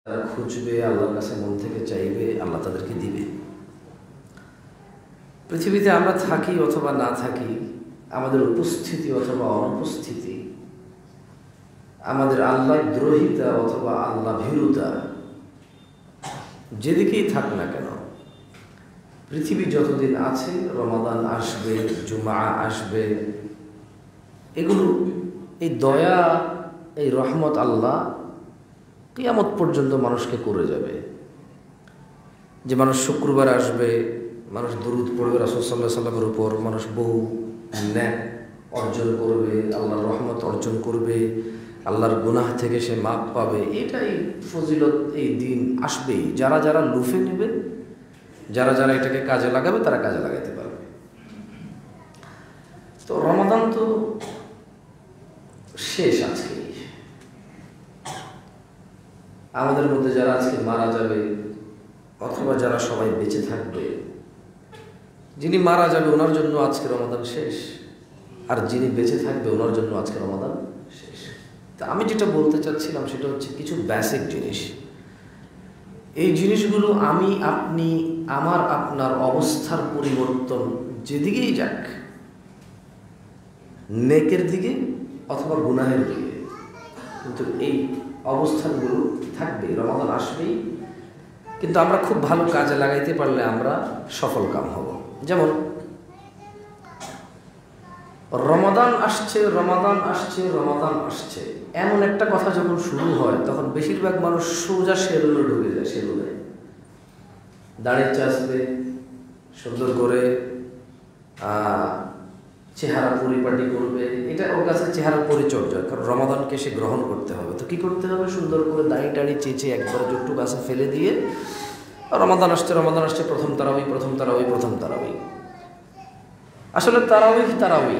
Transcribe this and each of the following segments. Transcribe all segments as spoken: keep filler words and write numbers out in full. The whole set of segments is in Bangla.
তারা খুঁজবে, আল্লাহর কাছে মন থেকে চাইবে, আল্লাহ তাদেরকে দিবে। পৃথিবীতে আমরা থাকি অথবা না থাকি, আমাদের উপস্থিতি অথবা অনুপস্থিতি, আমাদের আল্লাহ দ্রোহিতা অথবা আল্লাহ ভীরুতা, যেদিকেই থাক না কেন, পৃথিবী যতদিন আছে রমাদান আসবে, জুমা আসবে, এগুলো এই দয়া, এই রহমত আল্লাহ কিয়ামত পর্যন্ত মানুষকে করে যাবে। যে মানুষ শুক্রবার আসবে, মানুষ দুরূদ পড়বে রাসূল সাল্লাল্লাহু আলাইহি সাল্লামের উপর, মানুষ বহু ন্যাক অর্জন করবে, আল্লাহর রহমত অর্জন করবে, আল্লাহর গুনাহ থেকে সে মাপ পাবে। এটাই ফজিলত, এই দিন আসবেই। যারা যারা লুফে নেবে, যারা যারা এটাকে কাজে লাগাবে, তারা কাজে লাগাতে পারবে। তো রমাদান তো শেষ আজকে। আমাদের মধ্যে যারা আজকে মারা যাবে অথবা যারা সবাই বেঁচে থাকবে, যিনি মারা যাবে ওনার জন্য আজকে রমাদান শেষ, আর যিনি বেঁচে থাকবে ওনার জন্য আজকে রমাদান শেষ। তা আমি যেটা বলতে চাচ্ছিলাম সেটা হচ্ছে কিছু বেসিক জিনিস। এই জিনিসগুলো আমি আপনি, আমার আপনার অবস্থার পরিবর্তন যেদিকেই যাক, নেকের দিকে অথবা গুনাহের দিকে, কিন্তু এই অবস্থানগুলো থাকবে। রমাদান আসবেই, কিন্তু আমরা খুব ভালো কাজে লাগাইতে পারলে আমরা সফল কাম হব। যেমন রমাদান আসছে, রমাদান আসছে, রমাদান আসছে, এমন একটা কথা যখন শুরু হয় তখন বেশিরভাগ মানুষ সোজা শেরুলে ঢুকে যায়। শেরুলে দাঁড়িয়ে চাষবে, সুন্দর করে চেহারা পরিপাটি করবে, এটা ওর কাছে চেহারা পরিচর্যা। কারণ রমাদানকে সে গ্রহণ করতে হবে, তো কি করতে হবে? সুন্দর করে দাড়ি টাড়ি চেঁচে একবারে জুট্টু গাছে ফেলে দিয়ে রমাদান আসছে, রমাদান আসছে, প্রথম তারাবি, প্রথম তারাবি, প্রথম তারাবি। আসলে তারাবি তারাবি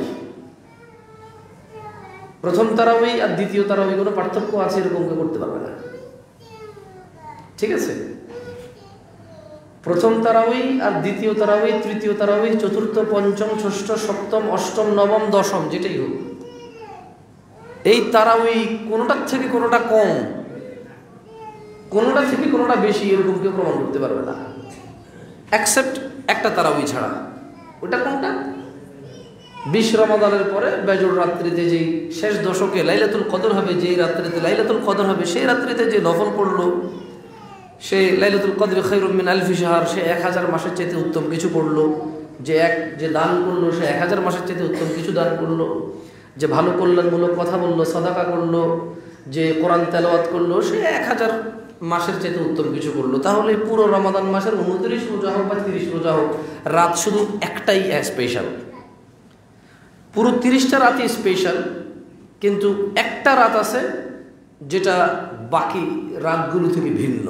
প্রথম তারাবি আর দ্বিতীয় তারাবি কোনো পার্থক্য আছে এরকম কেউ করতে পারবে না, ঠিক আছে? প্রথম তারাবি আর দ্বিতীয় তারাবি, তৃতীয় তারাবি, চতুর্থ, পঞ্চম, ষষ্ঠ, সপ্তম, অষ্টম, নবম, দশম, যেটাই হোক, এই তারাবি কোনোটার থেকে কোনোটা কম, কোনোটা থেকে কোনোটা বেশি, এরকম কেউ প্রমাণ করতে পারবে না, অ্যাকসেপ্ট একটা তারাবি ছাড়া। ওটা কোনটা? বিশ রমাদানের পরে বেজর রাত্রিতে যেই শেষ দশকে লাইলাতুল কদর হবে, যেই রাত্রিতে লাইলাতুল কদর হবে, সেই রাত্রিতে যে নফল পড়লো, সে লাইলাতুল কদর খায়রুম মিন আলফি শাহর, সে এক হাজার মাসের চাইতে উত্তম কিছু পড়লো। যে এক যে দান করলো, সে এক হাজার মাসের চাইতে উত্তম কিছু দান করলো। যে ভালো কল্যাণমূলক কথা বললো, সাদাকা করলো, যে কোরআন তেলাওয়াত করলো, সে এক হাজার মাসের চাইতে উত্তম কিছু করলো। তাহলে পুরো রমাদান মাসের উনত্রিশ রোজা হোক বা তিরিশ রোজা হোক, রাত শুধু একটাই স্পেশাল, পুরো তিরিশটা রাতই স্পেশাল, কিন্তু একটা রাত আছে যেটা বাকি রাতগুলো থেকে ভিন্ন।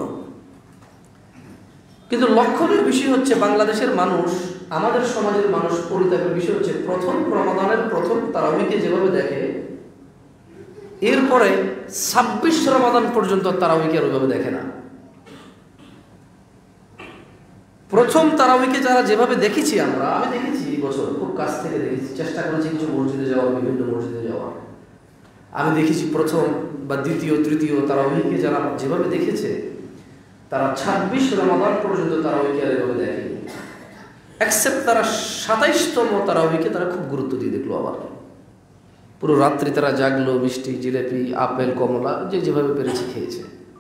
কিন্তু লক্ষণীয় বিষয় হচ্ছে বাংলাদেশের মানুষ, আমাদের সমাজের মানুষ পরিতাপের বিষয় হচ্ছে প্রথম রমাদানের প্রথম তারাবিকে যেভাবে দেখে, এরপরে ছাব্বিশ রমাদান পর্যন্ত তারাবিকে আর ওইভাবে দেখে না। প্রথম তারাবিকে যারা যেভাবে দেখেছি আমরা, আমি দেখেছি এই বছর খুব কাছ থেকে দেখেছি, চেষ্টা করেছি কিছু মসজিদে যাওয়ার, বিভিন্ন মসজিদে যাওয়ার। আমি দেখেছি প্রথম বা দ্বিতীয়, তৃতীয় তারাবিকে যারা যেভাবে দেখেছে, তারা ছাব্বিশ রমাদান পর্যন্ত তারাবিকে আর এভাবে দেখেনি। অ্যাকসেপ্ট তারা সাতাইশতম তারাবিকে তারা খুব গুরুত্ব দিয়ে দেখলো। আবার পুরো রাত্রি তারা জাগলো, মিষ্টি, জিলেপি, আপেল, কমলা, যে যেভাবে পেরেছে খেয়েছে।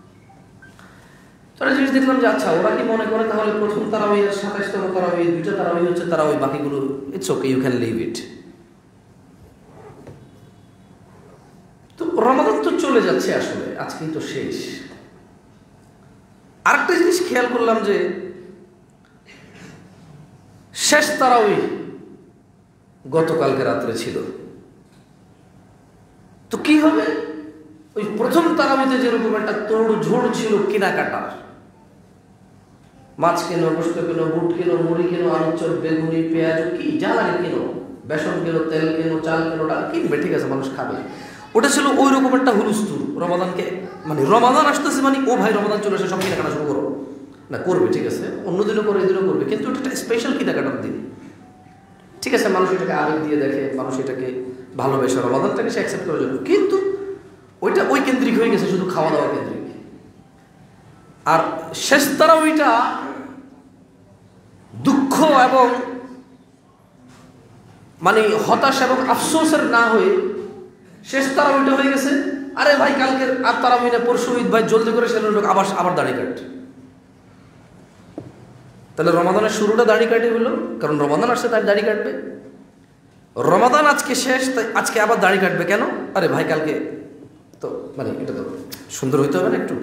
তারা জিনিস দেখলাম যে আচ্ছা, ওরা কি মনে করে তাহলে প্রথম তারাবি আর সাতাইশতম তারাবি, দুইটা তারাবি হচ্ছে তারাবি, বাকিগুলো it's okay, you can leave it. তো রমাদান তো চলে যাচ্ছে, আসলে আজকেই তো শেষ। আরেকটা জিনিস খেয়াল করলাম যে শেষ তারাবি গতকালকে রাত্রে ছিল। তো কি হবে? ওই প্রথম তারাবিতে যেরকম একটা তোড় ঝোড় ছিল কেনাকাটার, মাছ কেনো, গোস্ত কেনো, বুট কেনো, মুড়ি কেনো, আলুর চপ, বেগুনি, পেঁয়াজ, কি যা লাগে কেনো, বেসন কেনো, তেল কেনো, চাল কেনো, টাকা কিনবে, ঠিক আছে, মানুষ খাবে। ওটা ছিল ওই রকম একটা হুলস্থুল রমাদানকে, মানে রমাদান আসতেছে মানে ও ভাই রমাদান চলে আসে, সব কেনাকাটা শুরু করো না, করবে, ঠিক আছে, অন্যদিনও করে, এদিনও করবে, কিন্তু এটা স্পেশাল কেনাকাটার দিন, ঠিক আছে। মানুষ এটাকে আবেগ দিয়ে দেখে, মানুষ এটাকে ভালোবেসে রমাদানটাকে সে অ্যাকসেপ্ট করার জন্য, কিন্তু ওইটা ওই কেন্দ্রিক হয়ে গেছে, শুধু খাওয়া দাওয়া কেন্দ্রিক। আর শেষ তারাবিটা দুঃখ এবং মানে হতাশ এবং আফসোসের না হয়ে শেষ তারাবিটা হয়ে গেছে, আরে ভাই কালকের আর তারাবি না, পরশু ঈদ, ভাই জলদি করে সেদিন লোক আবার আবার দাড়ি কাট। তাহলে রমাদানের শুরুটা দাড়ি কাটে হলো, কারণ রমাদান আসছে তাই দাড়ি কাটবে। রমাদান আজকে শেষ, তাই আজকে আবার দাড়ি কাটবে কেন? আরে ভাই কালকে তো মানে এটা তো সুন্দর হইতে হবে না একটু।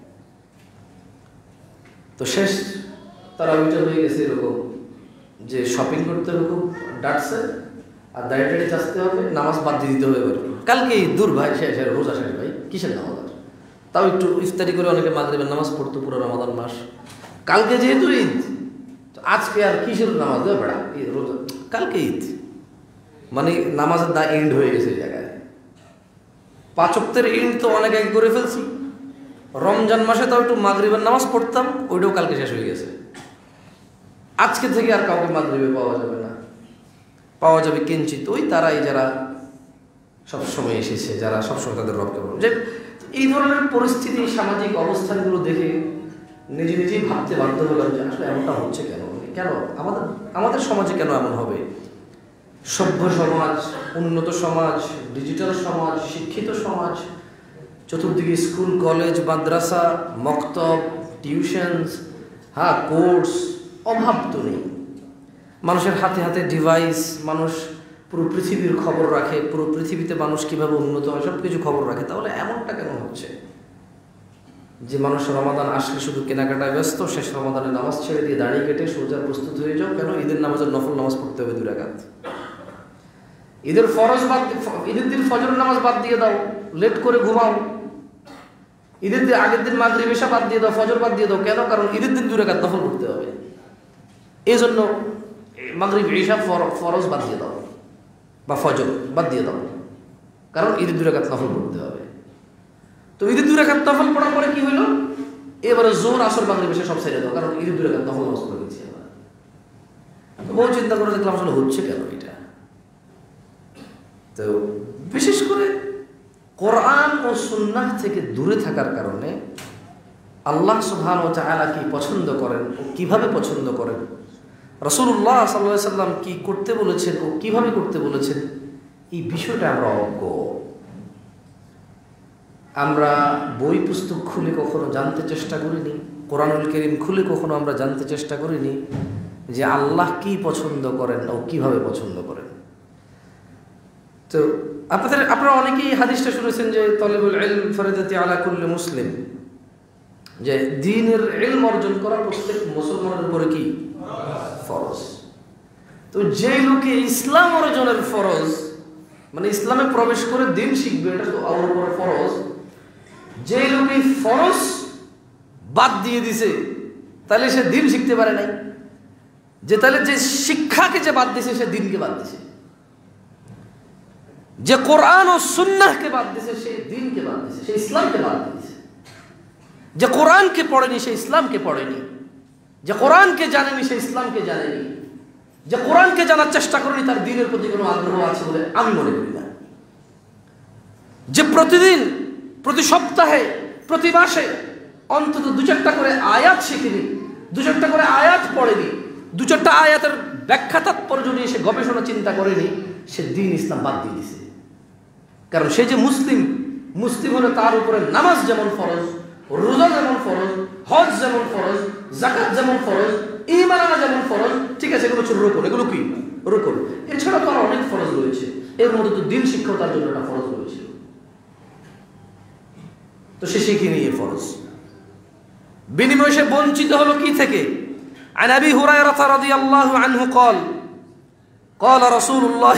তো শেষ তারাবিটা হয়ে গেছে এরকম যে শপিং করতে হবে, খুব ডাকছে, আর দাড়ি টাড়ি চাচতে হবে, নামাজ বাদ দিয়ে দিতে হবে। এবার কালকে দূর ভাই শেষ, রোজা শেষ ভাই, কিসের নামাজ আর? তাও একটু ইফতারি করে অনেকে মাগরিবের নামাজ পড়তো পুরো রমাদান মাস। কালকে যেহেতু ঈদ, আজকে আর কিসের নামাজ দেবে বেড়া, ঈদ রোজা, কালকে ঈদ, মানে নামাজের দা এন্ড হয়ে গেছে এই জায়গায়। পাঁচ ওয়াক্তের এন্ড তো অনেক আগে করে ফেলছি। রমজান মাসে তাও একটু মাগরিবের নামাজ পড়তাম, ওইটাও কালকে শেষ হয়ে গেছে। আজকে থেকে আর কাউকে মাগরিবে পাওয়া যাবে না, পাওয়া যাবে কিঞ্চিত ওই তারাই যারা সবসময় এসেছে, যারা সবসময় তাদের রবকে বলবে। যে এই ধরনের পরিস্থিতি, সামাজিক অবস্থানগুলো দেখে নিজে নিজেই ভাবতে বাধ্য হলাম যে আসলে এমনটা হচ্ছে কেন, কেন আমাদের আমাদের সমাজে কেন এমন হবে? সভ্য সমাজ, উন্নত সমাজ, ডিজিটাল সমাজ, শিক্ষিত সমাজ, চতুর্দিকে স্কুল, কলেজ, মাদ্রাসা, মক্তব, টিউশনস, হ্যাঁ কোর্স, অভাব তো নেই। মানুষের হাতে হাতে ডিভাইস, মানুষ পুরো পৃথিবীর খবর রাখে, পুরো পৃথিবীতে মানুষ কীভাবে উন্নত হয় সব কিছু খবর রাখে। তাহলে এমনটা কেন হচ্ছে যে মানুষ রমাদান আসলে শুধু কেনাকাটায় ব্যস্ত, শেষ রমাদানে নামাজ ছেড়ে দিয়ে দাঁড়িয়ে কেটে সোজা প্রস্তুত হয়ে যাও? কেন ঈদের নামাজের নফল নামাজ পড়তে হবে দুই রাকাত? ঈদের ফরজ বাদ, ঈদের দিন ফজরের নামাজ বাদ দিয়ে দাও, লেট করে ঘুমাও। ঈদের দিন আগের দিন মাগরিব এশা বাদ দিয়ে দাও, ফজর বাদ দিয়ে দাও। কেন? কারণ ঈদের দিন দুই রাকাত নফল পড়তে হবে, এই জন্য মাগরিব এশা ফরজ বাদ দিয়ে দাও বা ফজর বাদ দিয়ে দাও, কারণ ঈদের দুই রাকাত নফল পড়তে হবে। তো ঈদের দুই রাকাত নফল পড়ার পরে কি হলো? এবারে জোর আসর মাগরিব এশা সব ছেড়ে দাও, কারণ ঈদের দুই রাকাত নফল নামাজ পড়ে গেছি। তো বহু চিন্তা করে দেখলাম আসলে হচ্ছে কেন এটা। তো বিশেষ করে কোরআন ও সুন্নাহ থেকে দূরে থাকার কারণে আল্লাহ সুবহানাহু ওয়া তাআলা কি পছন্দ করেন ও কিভাবে পছন্দ করেন, রাসূলুল্লাহ সাল্লাল্লাহু আলাইহি সাল্লাম কি করতে বলেছেন ও কিভাবে করতে বলেছেন, এই বিষয়টা আমরা অজ্ঞ। আমরা বই পুস্তক খুলে কখনো জানতে চেষ্টা করিনি, কোরআনুল কারীম খুলে কখনো আমরা জানতে চেষ্টা করিনি যে আল্লাহ কি পছন্দ করেন ও কিভাবে পছন্দ করেন। তো আপনাদের আপনারা অনেকেই হাদিসটা শুনেছেন যে তলবুল ইলম ফরজাতি আলা কুল্লি মুসলিম, যে দ্বীনের ইলম অর্জন করা প্রত্যেক মুসলমানের উপরে কি ফরজ। তো যে লোকে ইসলাম অর্জনের ফরজ, মানে ইসলামে প্রবেশ করে দ্বীন শিখবে, এটা তো আমার উপরে ফরজ। যে লোকে ফরজ বাদ দিয়ে দিছে তাহলে সে দ্বীন শিখতে পারে নাই। যে তাহলে যে শিক্ষাকে যে বাদ দিছে সে দ্বীনকে বাদ দিছে, যে কোরআন ও সুন্নাহকে বাদ দিছে সে দ্বীনকে বাদ দিছে, সে ইসলামকে বাদ দিছে। যে কোরআনকে পড়েনি সে ইসলামকে পড়েনি, যে কোরআনকে জানেনি সে ইসলামকে জানেনি, যে কোরআনকে জানার চেষ্টা করেনি তার দ্বীনের প্রতি কোনো আগ্রহ আছে বলে আমি মনে করি না। যে প্রতিদিন, প্রতি সপ্তাহে, প্রতি মাসে অন্তত দু চারটা করে আয়াত শিখেনি, দু চারটা করে আয়াত পড়েনি, দু চারটা আয়াতের ব্যাখ্যা তাৎপর্য নিয়ে সে গবেষণা চিন্তা করেনি, সে দ্বীন ইসলাম বাদ দিয়ে দিছে। কারণ সে যে মুসলিম, মুসলিম হলে তার উপরে নামাজ যেমন ফরজ, রোজা যেমন ফরজ, হজ যেমন ফরজ, যাকাত যেমন ফরজ, ঈমান আনা যেমন ফরজ, ঠিক আছে এগুলো হচ্ছে রুকন, এগুলো কি রুকন। এছাড়া তো আরো অনেক ফরজ রয়েছে, এর মধ্যে তো দ্বীন শিক্ষা তার জন্য একটা ফরজ রয়েছে। তো সে শিখে নিয়ে ফরজ, বিনিময়ে সে বঞ্চিত হলো কি থেকে? عن أبي هريرة رضي الله عنه قال قال رسول الله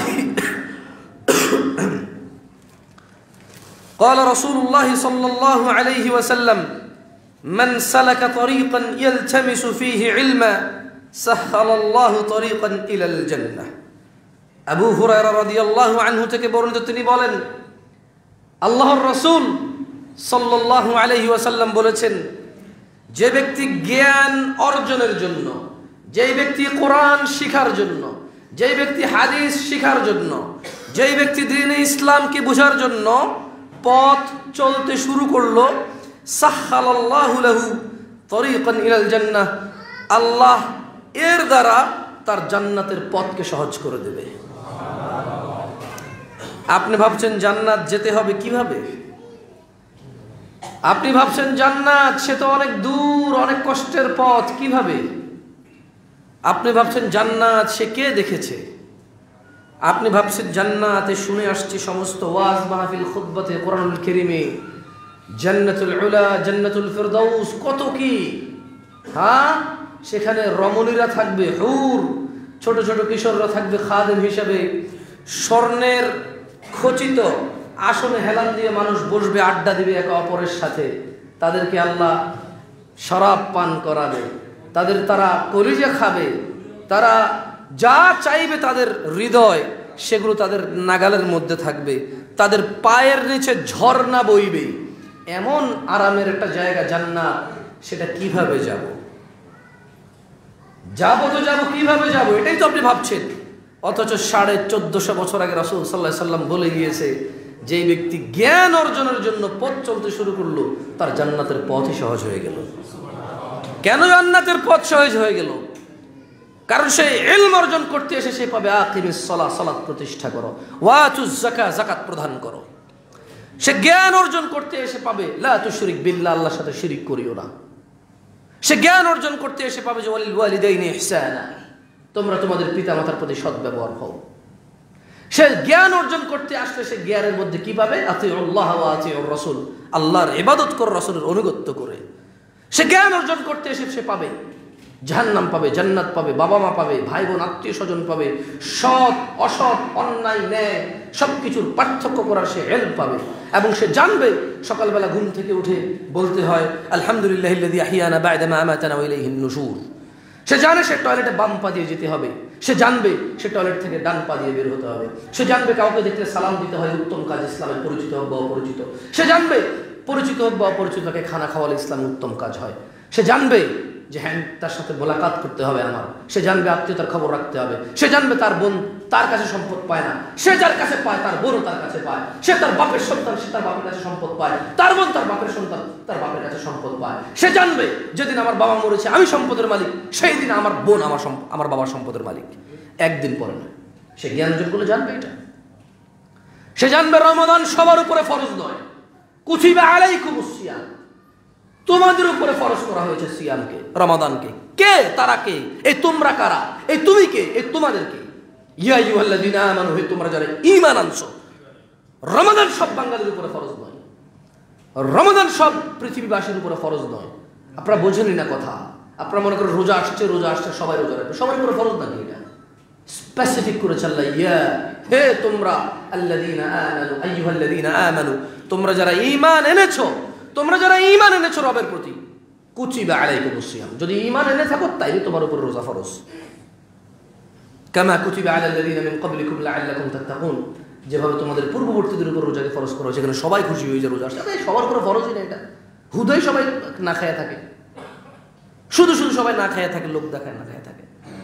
قال رسول الله صلى الله عليه وسلم من سلك طريقا يلتمس فيه علما سهل الله طريقا إلى الجنة। আবু হুরায়রা রাদিয়াল্লাহু আনহু থেকে বর্ণিত, তিনি বলেন আল্লাহর রাসূল সাল্লাল্লাহু আলাইহি ওয়াসাল্লাম বলেছেন, যে ব্যক্তি জ্ঞান অর্জনের জন্য, যেই ব্যক্তি কোরআন শিখার জন্য, যেই ব্যক্তি হাদিস শিখার জন্য, যেই ব্যক্তি দ্বীনে ইসলামকে বোঝার জন্য পথ চলতে শুরু করলো, সাহহালাল্লাহু লাহু তরিকান ইলাল জান্নাহ, আল্লাহ এর দ্বারা তার জান্নাতের পথকে সহজ করে দেবে। আপনি ভাবছেন জান্নাত যেতে হবে কিভাবে? আপনি ভাবছেন জান্নাত সে তো অনেক দূর, অনেক কষ্টের পথ, কিভাবে? আপনি ভাবছেন জান্নাত সে কে দেখেছে? আপনি ভাবছেন জান্নাতে শুনে আসছে সমস্ত ওয়াজ মাহফিল খুতবাতে কোরআনুল কারীমে, জান্নাতুল উলা, জান্নাতুল ফিরদাউস, কত কি। হ্যাঁ, সেখানে রমণীরা থাকবে, হুর, ছোট ছোট কিশোররা থাকবে খাদেম হিসাবে, স্বর্ণের খচিত আসনে হেলান দিয়ে মানুষ বসবে, আড্ডা দিবে একে অপরের সাথে, তাদেরকে আল্লাহ শরাব পান করাবে, তাদের তারা কলিজা খাবে, তারা যা চাইবে তাদের হৃদয় সেগুলো তাদের নাগালের মধ্যে থাকবে, তাদের পায়ের নিচে ঝর্ণা বইবে। এমন আরামের একটা জায়গা জান্নাত, সেটা কিভাবে যাব? যাবো তো যাবো, কিভাবে যাব? এটাই তো আপনি ভাবছেন। অথচ সাড়ে চোদ্দশো বছর আগে রাসূল সাল্লাল্লাহু আলাইহি সাল্লাম বলে গিয়েছে, যেই ব্যক্তি জ্ঞান অর্জনের জন্য পথ চলতে শুরু করলো তার জান্নাতের পথই সহজ হয়ে গেল। কেন জান্নাতের পথ সহজ হয়ে গেল? কারণ সে ইলম অর্জন করতে এসে সে পাবে আকিমিস সালাহ, সালাত প্রতিষ্ঠা করো, ওয়াতুজ যাকাত, যাকাত প্রদান করো। সে জ্ঞান অর্জন করতে এসে পাবে লা তুশরিক বিল্লাহ, আল্লাহর সাথে শিরিক করিও না। সে জ্ঞান অর্জন করতে এসে পাবে যে ওয়ালিল ওয়ালিদাইনি ইহসানা, তোমরা তোমাদের পিতামাতার প্রতি সদ্ব্যবহার হও। সে জ্ঞান অর্জন করতে আসলে সে জ্ঞানের মধ্যে কি পাবে? আতিউল্লাহ ওয়া আতিউর রাসূল, আল্লাহর ইবাদত করে, রাসূলের অনুগত্য করে। সে জ্ঞান অর্জন করতে এসে সে পাবে জাহান্নাম পাবে, জান্নাত পাবে, বাবা মা পাবে, ভাই বোন আত্মীয় স্বজন পাবে, সৎ অসৎ, অন্যায় ন্যায় সবকিছুর পার্থক্য করার সে ইলম পাবে। এবং সে জানবে সকালবেলা ঘুম থেকে উঠে বলতে হয় আলহামদুলিল্লাহিল্লাযী আহইয়ানা বা'দা মা আমাতানা ওয়া ইলাইহিন নুশুর। সে জানে সে টয়লেটে বাম পা দিয়ে যেতে হবে, সে জানবে সে টয়লেট থেকে ডান পা দিয়ে বের হতে হবে, সে জানবে কাউকে দেখলে সালাম দিতে হয়, উত্তম কাজ ইসলামে, পরিচিত হোক বা অপরিচিত। সে জানবে পরিচিত হোক বা অপরিচিতকে খানা খাওয়ালে ইসলামে উত্তম কাজ হয়। সে জানবে যে হ্যাঁ তার সাথে মোলাকাত করতে হবে আমার, সে জানবে আত্মীয়তার খবর রাখতে হবে, সে জানবে তার বোন তার কাছে সম্পদ পায় না, সে যার কাছে পায় তার বোনও তার কাছে পায়, সে তার বাপের সন্তান সে তার বাপের কাছে সম্পদ পায়, তার বোন তার বাপের সন্তান তার বাপের কাছে সম্পদ পায়। সে জানবে যেদিন আমার বাবা মরেছে আমি সম্পদের মালিক, সেই দিন আমার বোন আমার আমার বাবার সম্পদের মালিক, একদিন পরে না। সে জ্ঞান অর্জন করলে জানবে এটা। সে জানবে রমাদান সবার উপরে ফরজ নয়, কুতিবা আলাইকুমুস সিয়াম, তোমাদের উপরে ফরজ করা হয়েছে সিয়ামকে, রমাদানকে। কে? তারা কে? এই তোমরা কারা? এই তুমি কে? এই তোমাদের কে? ইয়া আইয়ুহাল্লাযীনা আমানু, হে তোমরা যারা ঈমান আনছো। রমাদান সব বাঙালির উপরে ফরজ নয়, রমাদান সব পৃথিবীবাসীর উপরে ফরজ নয়। আপনারা বোঝেনই না কথা। আপনারা মনে করেন রোজা আসছে, রোজা আসছে সবাই রোজা রাখবে, সবার উপরে ফরজ নাকি? এটা স্পেসিফিক করেছে আল্লাহ, ইয়া হে তোমরা আল্লাযীনা আমানু, আইয়ুহাল্লাযীনা আমানু, তোমরা যারা ঈমান এনেছো, তোমরা যারা ঈমান এনেছো রবের প্রতি, কুতিবা আলাইকুমুস সিয়াম, যদি ঈমান এনে থাকো তাইলে তোমার উপর রোজা ফরজ। কামা কুতিবা আলাল্লাযীনা মিন ক্বাবলিকুম লাআল্লাকুম তাত্তাকুন, যেভাবে তোমাদের পূর্ববর্তীদের উপর রোজাকে ফরজ করা হয়েছে। এখানে সবাই খুশি হয়ে যায় রোজা আসছে, সবার উপরে ফরজই না এটা। হুদাই সবাই না খায়া থাকে, শুধু শুধু সবাই না খায়া থাকে, লোক দেখায় না খায়া থাকে।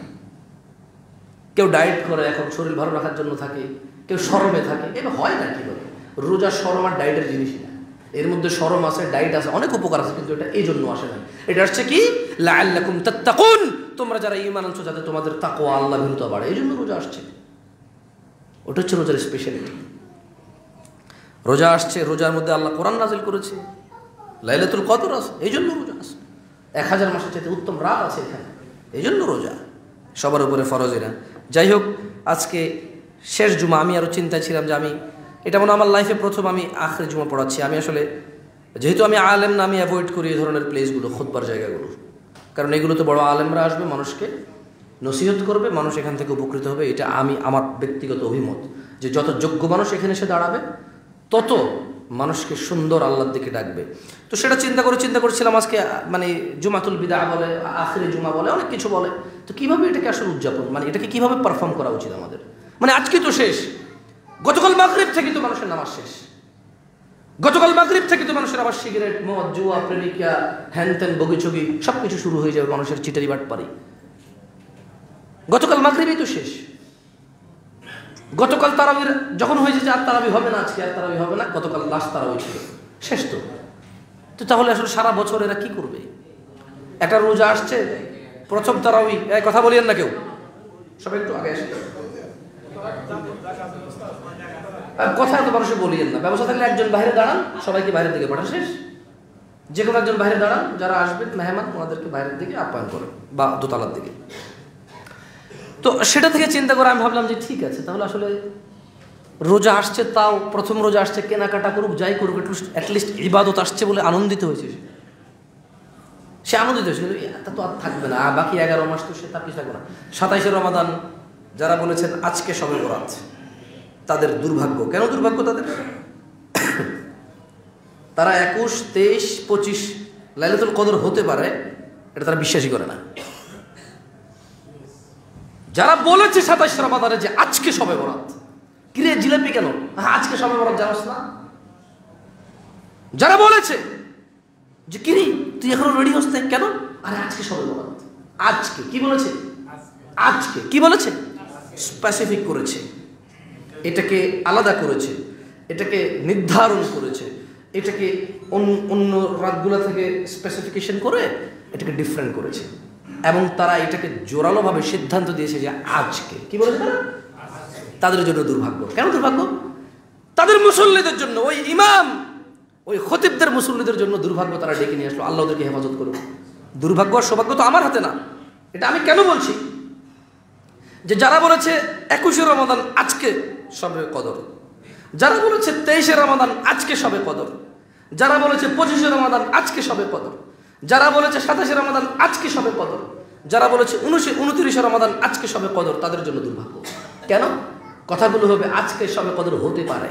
কেউ ডায়েট করে, এখন শরীর ভালো রাখার জন্য থাকে, কেউ শরমে থাকে। এটা হয় না কি বলে? রোজা শরম আর ডায়েটের জিনিসই না, এর মধ্যে শরম আছে, ডায়েট আছে, অনেক উপকার আছে, কিন্তু এটা এই জন্য আসে না। এটা আসছে কি? লাআল্লাকুম তাত্তাকুন, তোমরা যারা ঈমান আনছো যাতে তোমাদের তাকওয়া, আল্লাহ ভীরুতা বাড়ে, এই জন্য রোজা আসছে। ওটা হচ্ছে রোজার স্পেশালিটি। রোজা আসছে, রোজার মধ্যে আল্লাহ কোরআন নাজিল করেছে, লাইলাতুল কদর আছে, এই জন্য রোজা আছে। এক হাজার মাসের চাইতে উত্তম রাত আছে এখানে, এই জন্য রোজা। সবার উপরে ফরজ এরা। যাই হোক, আজকে শেষ জুমা। আমি আরও চিন্তায় ছিলাম যে আমি এটা মনে আমার লাইফে প্রথম আমি আখরি জুমা পড়াচ্ছি। আমি আসলে যেহেতু আমি আলেম না, আমি অ্যাভয়েড করি এই ধরনের প্লেসগুলো, খুতবার জায়গাগুলো, কারণ এগুলোতে বড় আলেমরা আসবে, মানুষকে নসিহত করবে, মানুষ এখান থেকে উপকৃত হবে। এটা আমি আমার ব্যক্তিগত অভিমত, যে যত যোগ্য মানুষ এখানে এসে দাঁড়াবে তত মানুষকে সুন্দর আল্লাহর দিকে ডাকবে। তো সেটা চিন্তা করে চিন্তা করছিলাম আজকে, মানে জুমাতুল বিদা বলে, আখরি জুমা বলে, অনেক কিছু বলে। তো কীভাবে এটাকে আসলে উদযাপন, মানে এটাকে কীভাবে পারফর্ম করা উচিত আমাদের? মানে আজকে তো শেষ, গতকাল মাগরিব থেকে তো মানুষের নামাজ শেষ, গতকাল মাগরিব থেকে তো মানুষের আবার সিগারেট, মদ, জুয়া, প্রেমিকা, হ্যান ত্যান, বগিচগি সব কিছু শুরু হয়ে যাবে, মানুষের চিটারি বাটপারি। গতকাল মাগরিবই তো শেষ। গতকাল তারাবির যখন হয়েছে যে আর তারাবি হবে না, আজকে আর তারাবি হবে না, গতকাল লাস্ট তারাবি ছিল, শেষ তো। তো তাহলে আসলে সারা বছর এরা কি করবে? একটা রোজা আসছে, প্রথম তারাউই, এই কথা বলিয়েন না কেউ, সবাই একটু আগে আসে, কথা এত মানুষে বলিয়েন না। ব্যবস্থা থাকলে একজন বাইরে দাঁড়ান, সবাইকে বাইরের দিকে পাঠান, শেষ। যে কোনো একজন বাইরে দাঁড়ান, যারা আসবেন মেহমান ওনাদেরকে বাইরের দিকে আপ্যায়ন করেন বা দোতলার দিকে। তো সেটা থেকে চিন্তা করে আমি ভাবলাম যে ঠিক আছে, তাহলে আসলে রোজা আসছে, তাও প্রথম রোজা আসছে, কেনাকাটা করুক, যাই করুক, একটু অ্যাটলিস্ট ইবাদত আসছে বলে আনন্দিত হয়েছে, সে আনন্দিত হয়েছে। তা তো আর থাকবে না, বাকি এগারো মাস তো সে তার কিছু থাকবে না। সাতাইশে রমাদান যারা বলেছেন আজকে সবে বরাত, তাদের দুর্ভাগ্য। কেন দুর্ভাগ্য তাদের? তারা একুশ, তেইশ, পঁচিশ লাইলাতুল কদর হতে পারে, এটা তারা বিশ্বাসই করে না। যারা বলেছে সাতাইশ রমাদানে যে আজকে সবে বরাত, কিরে জিলাপি কেন, আজকে সবে বরাত জানাস না? যারা বলেছে যে কিরে তুই এখনো রেডি হস কেন, আরে আজকে সবে বরাত, আজকে কি বলেছে, আজকে কি বলেছে, স্পেসিফিক করেছে, এটাকে আলাদা করেছে, এটাকে নির্ধারণ করেছে, এটাকে অন্য রাতগুলো থেকে স্পেসিফিকেশন করে এটাকে ডিফারেন্ট করেছে, এবং তারা এটাকে জোরালোভাবে সিদ্ধান্ত দিয়েছে যে আজকে কি বলেছে তারা, তাদের জন্য দুর্ভাগ্য। কেন দুর্ভাগ্য? তাদের মুসল্লিদের জন্য, ওই ইমাম ওই খতিবদের মুসল্লিদের জন্য দুর্ভাগ্য তারা ডেকে নিয়ে আসলো। আল্লাহ ওদেরকে হেফাজত করুন। দুর্ভাগ্য আর সৌভাগ্য তো আমার হাতে না। এটা আমি কেন বলছি, যে যারা বলেছে একুশে রমাদান আজকে সবে কদর, যারা বলেছে তেইশে রমাদান আজকে সবে কদর, যারা বলেছে পঁচিশে রমাদান আজকে সবে কদর, যারা বলেছে সাতাশে রমাদান আজকে সবে কদর, যারা বলেছে উনিশে উনত্রিশে রমাদান আজকে সবে কদর, তাদের জন্য দুর্ভাগ্য। কেন? কথাগুলো হবে আজকে সবে কদর হতে পারে।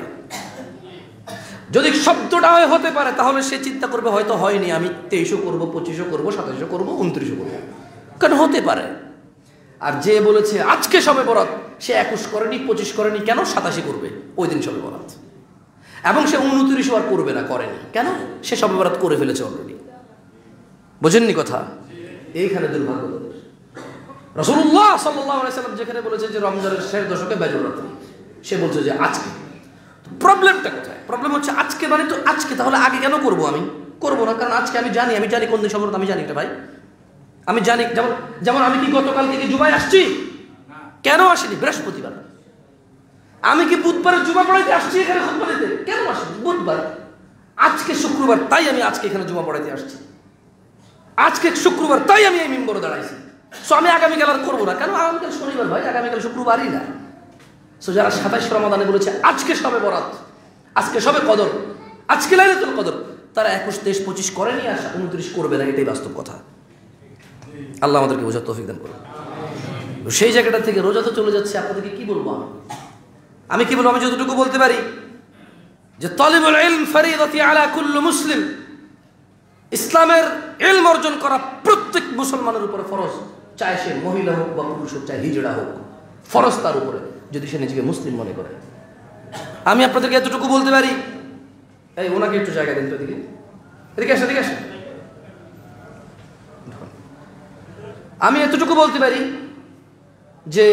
যদি শব্দটা হয় হতে পারে, তাহলে সে চিন্তা করবে হয়তো হয়নি, আমি তেইশও করবো, পঁচিশও করবো, সাতাশও করবো, উনত্রিশও করবো, কারণ হতে পারে। আর যে বলেছে আজকে সবে বরাত, সে একুশ করেনি, পঁচিশ করেনি, কেন সাতাশি করবে ওই দিন সবে বরাত, এবং সে উনত্রিশও আর করবে না, করেনি, কেন? সে সবে বরাত করে ফেলেছে অলরেডি। বোঝেননি কথা? এইখানে দুর্ভাগ্য। রাসূলুল্লাহ সাল্লাল্লাহু আলাইহি সাল্লাম যেখানে বলেছে যে রমজানের শেষ দশকে বেজর রাত্রি, সে বলছে যে আজকে। প্রবলেমটা কোথায়? প্রবলেম হচ্ছে আজকে মানে তো আজকে, তাহলে আগে কেন করবো? আমি করবো না, কারণ আজকে আমি জানি, আমি জানি কোন দিন সবে বরাত, আমি জানি এটা ভাই, আমি জানি। যেমন যেমন আমি কি গতকাল থেকে জুমায় আসছি? কেন আসিনি? বৃহস্পতিবার। আমি কি বুধবারে জুমা পড়াইতে আসছি এখানে খুতবা দিতে? কেন আসিনি? বুধবার। আজকে শুক্রবার, তাই আমি আজকে এখানে জুমা পড়াইতে আসছি। আজকে শুক্রবার, তাই আমি এই মিম্বরে দাঁড়াইছি। সো আমি আগামীকাল আর করবো না, কেন? আগামীকাল শনিবার ভাই, আগামীকাল শুক্রবারই না। সো যারা সাতাইশ রমাদানে বলেছে আজকে সবে বরাত, আজকে সবে কদর, আজকে লাইলাতুল কদর, তারা একুশ, তেইশ, পঁচিশ করেনি, আর উনত্রিশ করবে না, এটাই বাস্তব কথা। আল্লাহ আমাদেরকে বোঝার তৌফিক দান করুন। সেই জায়গাটা থেকে রোজা তো চলে যাচ্ছে, আপনাদেরকে কি বলবো আমি? আমি কি বলবো? আমি যতটুকু বলতে পারি যে তালিবুল ইলম ফরিদাতি আলা কুল্লি মুসলিম, ইসলামের ইলম অর্জন করা প্রত্যেক মুসলমানের উপরে ফরজ, চাই সে মহিলা হোক বা পুরুষ হোক, চাই হিজড়া হোক, ফরজ তার উপরে, যদি সে নিজেকে মুসলিম মনে করে। আমি আপনাদেরকে এতটুকু বলতে পারি, এই ওনাকে একটু জায়গা দিন তো, এদিকে এদিকে আসে, এদিকে আসে। আমি এতটুকু বলতে পারি যে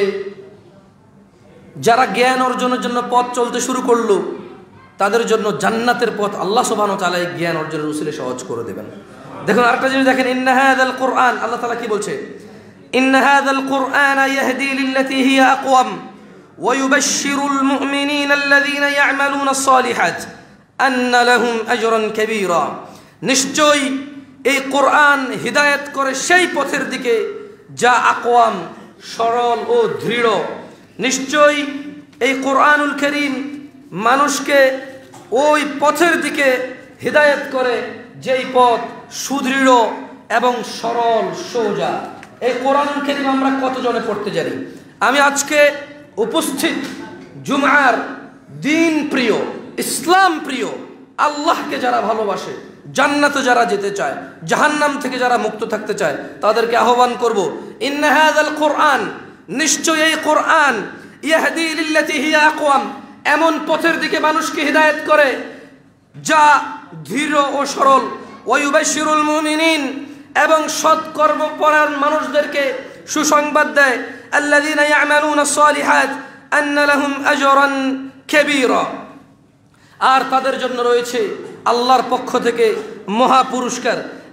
যারা জ্ঞান অর্জনের জন্য পথ চলতে শুরু করলো, তাদের জন্য জান্নাতের পথ আল্লাহ সুবহানাহু ওয়া তাআলা জ্ঞান অর্জনের উসিলে সহজ করে দেবেন। দেখুন আরেকটা জিনিস দেখেন, ইন্না হাযাল কুরআন, আল্লাহ তাআলা কি বলছে? ইন্না হাযাল কুরআনা ইয়াহদি লিল্লাতী হিয়া আকওয়াম ওয়া ইউবাশশিরুল মুমিনিনা আল্লাযীনা ইয়া'মালুনাস সালিহাত আন্না লাহুম আজরান কাবীরা। নিশ্চয়ই এই কোরআন হিদায়াত করে সেই পথের দিকে যা আকওয়াম, সরল ও দৃঢ়। নিশ্চয়ই এই কোরআনুল কারীম মানুষকে ওই পথের দিকে হিদায়াত করে যেই পথ সুদৃঢ় এবং সরল সোজা। এই কোরআনুল কারীম আমরা কতজনে পড়তে জানি? আমি আজকে উপস্থিত জুমআর দিন প্রিয়, ইসলাম প্রিয়, আল্লাহকে যারা ভালোবাসে, জান্নাতে যারা যেতে চায়, জাহান্নাম থেকে যারা মুক্ত থাকতে চায়, তাদেরকে আহ্বান করব, ইন্না হাযাল কুরআন, নিশ্চয়ই এই কোরআন, ইয়াহদি লিল্লাতী হিয়া আকওয়াম, এমন পথের দিকে মানুষকে হিদায়াত করে যা দৃঢ় ও সরল, ওয়া ইউবাশশিরুল মুমিনিন, এবং সৎকর্মপরায়ণ মানুষদেরকে সুসংবাদ দেয়, আল্লাযীনা ইয়া'মালুনাস সালিহাত আন্না লাহুম আজরান কাবীরা, আর তাদের জন্য রয়েছে আল্লাহর পক্ষ থেকে মহা পুরস্কার।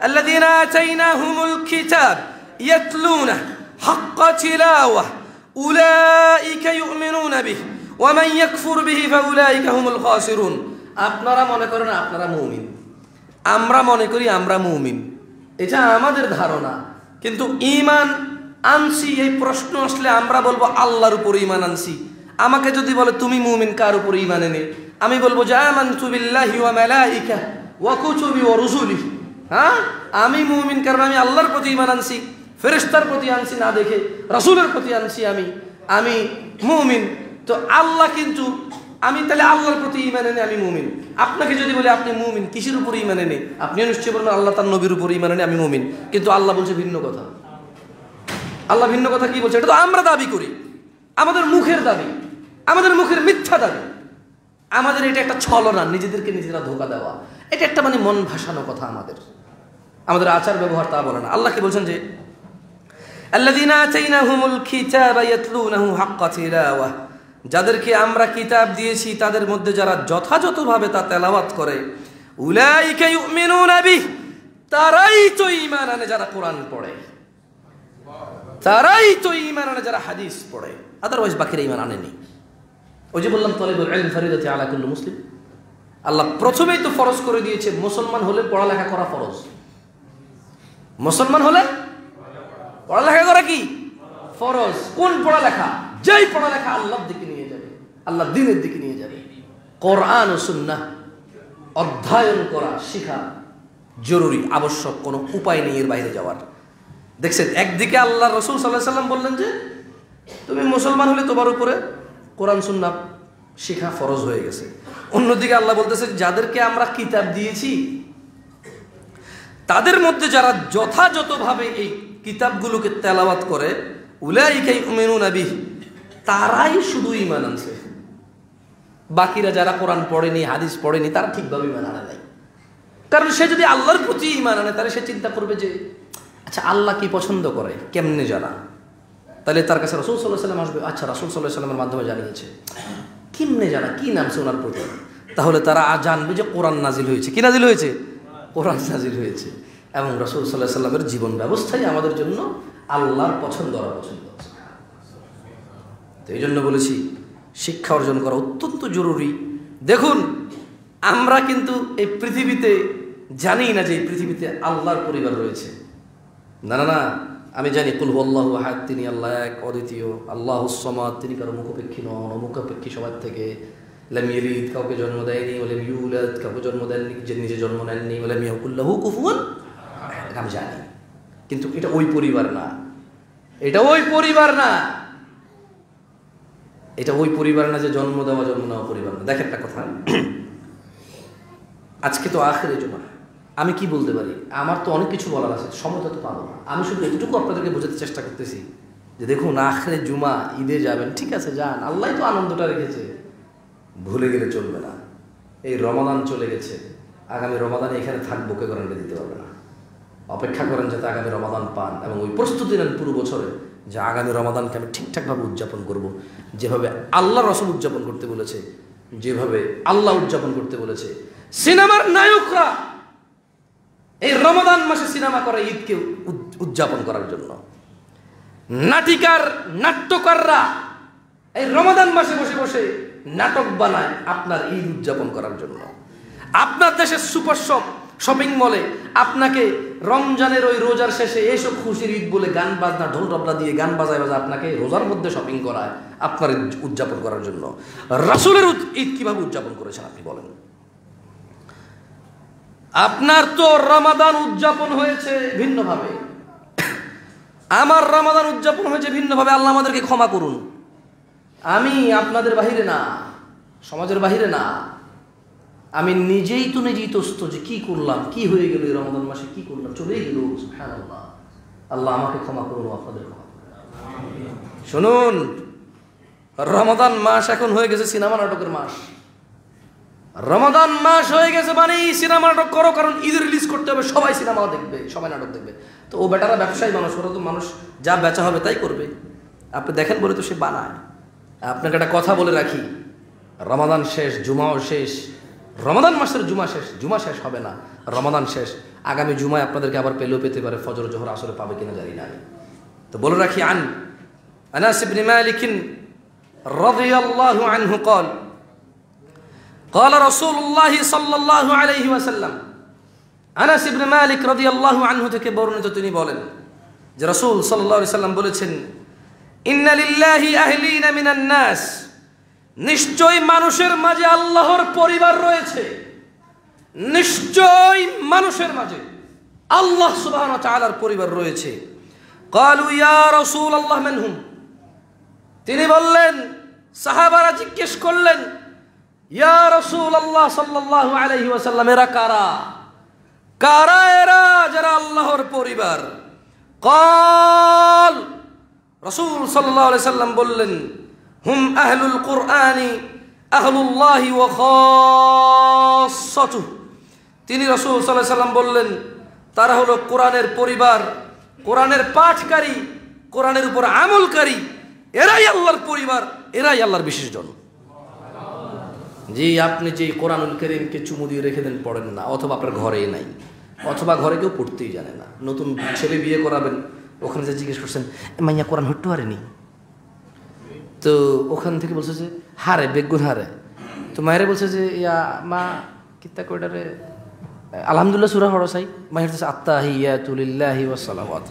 আল্লাযীনা আতাইনাহুমুল কিতাব ইয়াতলুনা হাক্কা তিলাওয়াহ উলাইকা ইউমিনুনা বিহি ওয়া মান ইয়াকফুর বিহি ফাউলাইকা হুমুল খাসিরুন। আপনারা মনে করেন আপনারা মুমিন, আমরা মনে করি আমরা মুমিন, এটা আমাদের ধারণা। কিন্তু ঈমান আনছি এই প্রশ্ন আসলে আমরা বলবো আল্লাহর উপর ঈমান আনছি। আমাকে যদি বলে তুমি মুমিন, কার উপর ঈমান এনে, আমি বলবো যে আমানতু বিল্লাহি ওয়া মালাইকাতিহি ওয়া কুতুবি ওয়া রুসুলিহি। হ্যাঁ, আমি মুমিন কারণ আমি আল্লাহর প্রতি ঈমান আনছি, ফেরেশতার প্রতি আনছি না দেখে, রাসূলের প্রতি আনছি। আমি আমি মুমিন। তো আল্লাহ কিন্তু আমি তাহলে আল্লাহর প্রতি ঈমান এনে আমি মুমিন। আপনাকে যদি বলে আপনি মুমিন, কিসের উপর ঈমান এনে, আপনিও নিশ্চয়ই বলবেন আল্লাহ তার নবীর উপর ঈমান এনে আমি মুমিন। কিন্তু আল্লাহ বলছে ভিন্ন কথা। আল্লাহ ভিন্ন কথা কি বলছে? এটা তো আমরা দাবি করি, আমাদের মুখের দাবি, আমাদের মুখের মিথ্যা দাবি, আমাদের এটা একটা ছলনা, নিজেদেরকে নিজেরা ধোঁকা দেওয়া। এটা একটা মানে মন ভাসানো কথা। আমাদের আমাদের আচার ব্যবহার তা বলে না। আল্লাহ কি বলছেন যে আল্লাযীনা আতাইনাহুমুল কিতাবা ইয়াতলুনাহু হাক্কা তিলাওয়াহ, যাদেরকে আমরা কিতাব দিয়েছি তাদের মধ্যে যারা যথাযথভাবে তা তেলাওয়াত করে, উলাইকা ইউমিনুনা বিহি, তারাই তো ঈমান আনে যারা কোরআন পড়ে, তারাই তো ঈমান আনে যারা হাদিস পড়ে, আদারওয়াইজ বাকিরা ঈমান আনেনি। ওই যে বললাম তালিবুল ইলম ফরিদাতি আলা কুল্লি মুসলিম। আল্লাহ প্রথমেই তো ফরজ করে দিয়েছে মুসলমান হলে পড়ালেখা করা ফরজ। মুসলমান হলে পড়ালেখা করা কি ফরজ। কোন পড়ালেখা? যেই পড়ালেখা আল্লাহর দিকে নিয়ে যাবে, আল্লাহ দ্বীনের দিকে নিয়ে যাবে। কোরআন ও সুন্নাহ অধ্যয়ন করা, শিখা জরুরি, আবশ্যক, কোনো উপায় নেই এর বাইরে যাওয়ার। দেখছেন, একদিকে আল্লাহ রাসূল সাল্লাল্লাহু আলাইহি সাল্লাম বললেন যে তুমি মুসলমান হলে তোমার উপরে কোরআন সুন্নাহ শিখা ফরজ হয়ে গেছে। অন্যদিকে আল্লাহ বলতেছে যাদেরকে আমরা কিতাব দিয়েছি তাদের মধ্যে যারা যথাযথভাবে এই কিতাবগুলোকে তেলাওয়াত করে, উলাইকা ইউমিনুনা বিহি, তারাই শুধু ঈমান আনছে। বাকিরা যারা কোরআন পড়েনি, হাদিস পড়েনি, তারা ঠিকভাবে ঈমান আনে নাই। কারণ সে যদি আল্লাহর প্রতি ঈমান আনে তাহলে সে চিন্তা করবে যে আচ্ছা আল্লাহ কি পছন্দ করে, কেমনে জানা। তাহলে তার কাছে রাসূল সাল্লাল্লাহু আলাইহি ওয়াসাল্লাম আসবে, আচ্ছা রাসূল সাল্লাল্লাহু আলাইহি ওয়াসাল্লামের মাধ্যমে জানিয়েছে, কেমনে জানা, কি নাম আছে ওনার প্রতি। তাহলে তারা জানবে যে কোরআন নাজিল হয়েছে। কি নাজিল হয়েছে? কোরআন নাজিল হয়েছে। এবং রাসূল সাল্লাল্লাহু আলাইহি ওয়াসাল্লামের জীবন ব্যবস্থাই আমাদের জন্য আল্লাহর পছন্দ আর অপছন্দ। তো এই জন্য বলেছি শিক্ষা অর্জন করা অত্যন্ত জরুরি। দেখুন, আমরা কিন্তু এই পৃথিবীতে জানি না যে এই পৃথিবীতে আল্লাহর পরিবার রয়েছে। না না না, আমি জানি কুল হুয়াল্লাহু আহাদ, তিনি আল্লাহ এক, অদ্বিতীয়। আল্লাহুস সামাদ, তিনি কারো মুখাপেক্ষী নন, অমুখাপেক্ষী সবার থেকে। লাম ইয়ালিদ, কাউকে জন্ম দেয়নি। ওয়ালাম ইউলাদ, কাউকে জন্ম দেননি, যে নিজে জন্ম নেননি। ওয়ালাম ইয়াকুল লাহু কুফুয়ান আহাদ, আমি জানি। কিন্তু এটা ওই পরিবার না, এটা ওই পরিবার না, এটা ওই পরিবার না যে জন্ম দেওয়া জন্ম নেওয়া পরিবার না। দেখেন একটা কথা, আজকে তো আখিরে জুমা, আমি কি বলতে পারি? আমার তো অনেক কিছু বলার আছে, সময়টা তো পাবো না। আমি শুধু এটুকু আপনাদেরকে বোঝাতে চেষ্টা করতেছি যে দেখুন, আখিরে জুমা, ঈদে যাবেন, ঠিক আছে যান, আল্লাহ তো আনন্দটা রেখেছে, ভুলে গেলে চলবে না। এই রমাদান চলে গেছে, আগামী রমাদানে এখানে থাকবো, কে গ্যারান্টি দিতে পারবে না। অপেক্ষা করেন যাতে আগামী রমাদান পান এবং ওই প্রস্তুতি নেন পুরো বছরে যে আগামী রমাদানকে আমি ঠিকঠাকভাবে উদযাপন করব, যেভাবে আল্লাহ রাসূল উদযাপন করতে বলেছে, যেভাবে আল্লাহ উদযাপন করতে বলেছে। সিনেমার নায়করা এই রমাদান মাসে সিনেমা করে ঈদকে উদযাপন করার জন্য, নাটিকার নাট্যকাররা এই রমাদান মাসে বসে বসে নাটক বানায় আপনার ঈদ উদযাপন করার জন্য। আপনার দেশের সুপার শপ শপিং মলে আপনাকে রমজানের ওই রোজার শেষে এইসব খুশির ঈদ বলে গান বাজনা, ঢোল তবলা দিয়ে গান বাজায় বাজায় আপনাকে রোজার মধ্যে শপিং করায় আপনার উদযাপন করার জন্য। রাসূলের ঈদ কিভাবে উদযাপন করেছেন আপনি বলেন? আপনার তো রমাদান উদযাপন হয়েছে ভিন্নভাবে, আমার রমাদান উদযাপন হয়েছে ভিন্নভাবে। আল্লাহ আমাদেরকে ক্ষমা করুন। আমি আপনাদের বাহিরে না, সমাজের বাহিরে না, আমি নিজেই তো নিজেই তস্ত যে কি করলাম, কি হয়ে গেল এই রমাদান মাসে, কি করলাম, চলেই গেল। সুবহানাল্লাহ, আল্লাহ আমাকে ক্ষমা করুন, আপনাদের ক্ষমা করুন। শুনুন, রমাদান মাস এখন হয়ে গেছে সিনেমা নাটকের মাস। রমাদান মাস হয়ে গেছে মানে সিনেমা নাটক করো, কারণ ঈদ রিলিজ করতে হবে, সবাই সিনেমা দেখবে, সবাই নাটক দেখবে। তো ও বেটারা ব্যবসায়ী মানুষ, ওরা তো মানুষ যা বেচা হবে তাই করবে। আপনি দেখেন বলে তো সে বানায়। আপনাকে একটা কথা বলে রাখি, রমাদান শেষ, জুমাও শেষ, রমাদান মাসের জুমা শেষ, জুমা শেষ হবে না, রমাদান শেষ। আগামী জুমায় আপনাদেরকে আবার পেলেও পেতে পারে, ফজর জোহর আসরে পাবে কিনা জানি না। তো বলে রাখি, আন আনাস ইবনে মালিক রাদিয়াল্লাহু আনহু قال قال رسول الله صلى الله عليه وسلم, আনাস ইবনে মালিক রাদিয়াল্লাহু আনহু থেকে বর্ণিত, তিনি বলেন যে রাসূল সাল্লাল্লাহু আলাইহি সাল্লাম বলেছেন, ইন্না লিল্লাহি আহলিনা মিনান নাস, নিশ্চয় মানুষের মাঝে আল্লাহর পরিবার রয়েছে, নিশ্চয় মানুষের মাঝে আল্লাহ সুবহানাহু ওয়া তাআলার পরিবার রয়েছে। ক্বালু ইয়া রাসূলুল্লাহ মান হুম, তিনি বললেন, সাহাবারা জিজ্ঞেস করলেন, ইয়া রাসূলুল্লাহ সাল্লাল্লাহু আলাইহি ওয়াসাল্লাম, এরা কারা? কারা এরা যারা আল্লাহর পরিবার? ক্বাল, রাসূল সাল্লাল্লাহু আলাইহি সাল্লাম বললেন, হুম আহলুল কুরআনি আহলুল্লাহি ওয়া খাসসাতুহু। তিনি রাসূল সাল্লাল্লাহু আলাইহি সাল্লাম বললেন, তারা হলো কোরআনের পরিবার, কোরআনের পাঠকারী, কোরআনের উপর আমলকারী, এরাই আল্লাহর পরিবার, এরাই আল্লাহর বিশেষজন। জি, আপনি যে কোরআনুল কারীমকে চুমু দিয়ে রেখে দেন, পড়েন না, অথবা আপনার ঘরেই নাই, অথবা ঘরে কেউ পড়তেই জানে না, নতুন ছেলে বিয়ে করাবেন, ওখানে যে জিজ্ঞেস করছেন, মাইয়া কোরআন হট্টু হারেনি, তো ওখান থেকে বলছে যে হারে বেগুন হারে, তো মায়েরা বলছে যে ইয়া মা কিত্তা কয়টারে আলহামদুলিল্লাহ সূরা পড়ো চাই, মায়ের কাছে আত্তাহিয়াতু লিল্লাহি ওয়াস সালাওয়াত।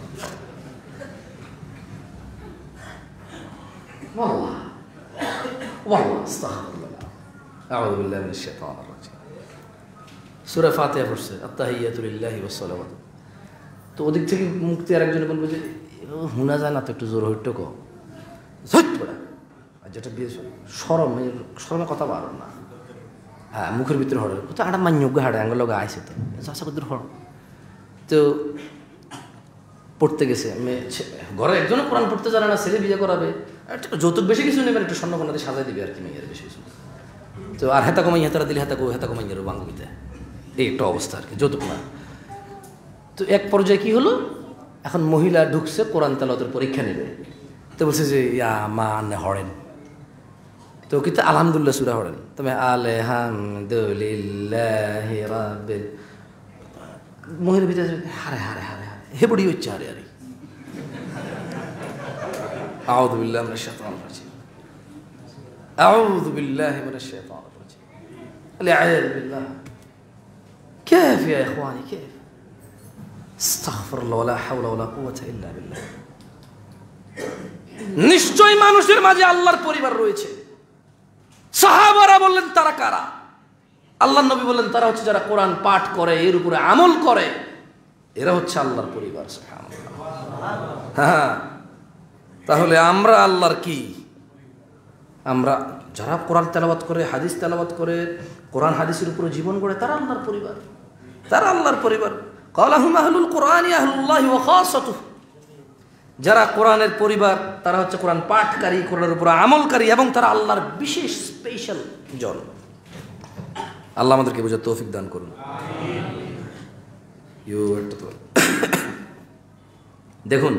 ওয়াল্লাহ ওয়াল্লাহ আস্তাগফিরুল্লাহ আউযু বিল্লাহি মিনাশ শাইতানির রাজিম। সূরা ফাতিহা পড়ছে আত্তাহিয়াতু লিল্লাহি ওয়াস সালাওয়াত। তো ওদিক থেকে মুক্তি আরেকজনে বলবে যে হুনা যায় না, তো একটু জোর হইতো কো ঝট পড়া, আর যেটা বিয়ে সরম, সরমে কথা বাড়ো না, হ্যাঁ মুখের ভিতরে হড়ে তো আটা মান্যজ্ঞ হাড়ে আঙ্গুল লগা আইসে, তো আশা কদ্দুর হড়। তো পড়তে গেছে, ঘরে একজনও কোরআন পড়তে জানে না, ছেলে বিয়ে করাবে, যৌতুক বেশি কিছু নেবেন, একটু স্বর্ণ কন্যাতে সাজাই দিবে আর কি, মেয়ের বেশি কিছু। তো আর হেতা কমাই হেতারা দিলে হেতা কো হেতা কমাইয়ের বাঙ্গুবিতে, এই একটা অবস্থা আর কি, যৌতুক না। তো এক পর্যায়ে কি হলো, এখন মহিলা ঢুকছে, কোরআন তেলাওয়াতের পরীক্ষা নেবে, তো বলছে যে ইয়া মা আন্নে হড়েন, তো কিন্তু আলহামদুলিল্লাহ সূরা হড়েন, তবে আলহামদুলিল্লাহি রাব্বিল, মহিলা ভিতরে হারে হারে হারে হারে হে বড়ি হচ্ছে হারে হারে। আউযু বিল্লাহি মিনাশ শাইতানির রাজিম, আউযু বিল্লাহি মিনাশ শাইতানির রাজিম, আলিয়াযু বিল্লাহ। كيف يا اخواني كيف؟ استغفر الله ولا حول ولا قوة إلا بالله। নিশ্চয় মানুষের মাঝে আল্লাহর পরিবার রয়েছে। সাহাবারা বললেন তারা কারা? আল্লাহর নবী বললেন তারা হচ্ছে যারা কোরআন পাঠ করে, এর উপরে আমল করে, এরা হচ্ছে আল্লাহর পরিবার। হ্যাঁ, তাহলে আমরা আল্লাহর কি? আমরা যারা কোরআন তেলাওয়াত করে, হাদিস তেলাওয়াত করে, কোরআন হাদিসের উপরে জীবন গড়ে, তারা আল্লাহর পরিবার, তারা আল্লাহর পরিবার। ক্বালা হুম আহলুল কুরআনি আহলুল্লাহি ওয়া খাসসাতুহু, যারা কোরআনের পরিবার তারা হচ্ছে কোরআন পাঠকারী, কোরআনের উপর আমলকারী, এবং তারা আল্লাহর বিশেষ স্পেশাল জন। আল্লাহ আমাদেরকে বোঝার তৌফিক দান করুন। দেখুন,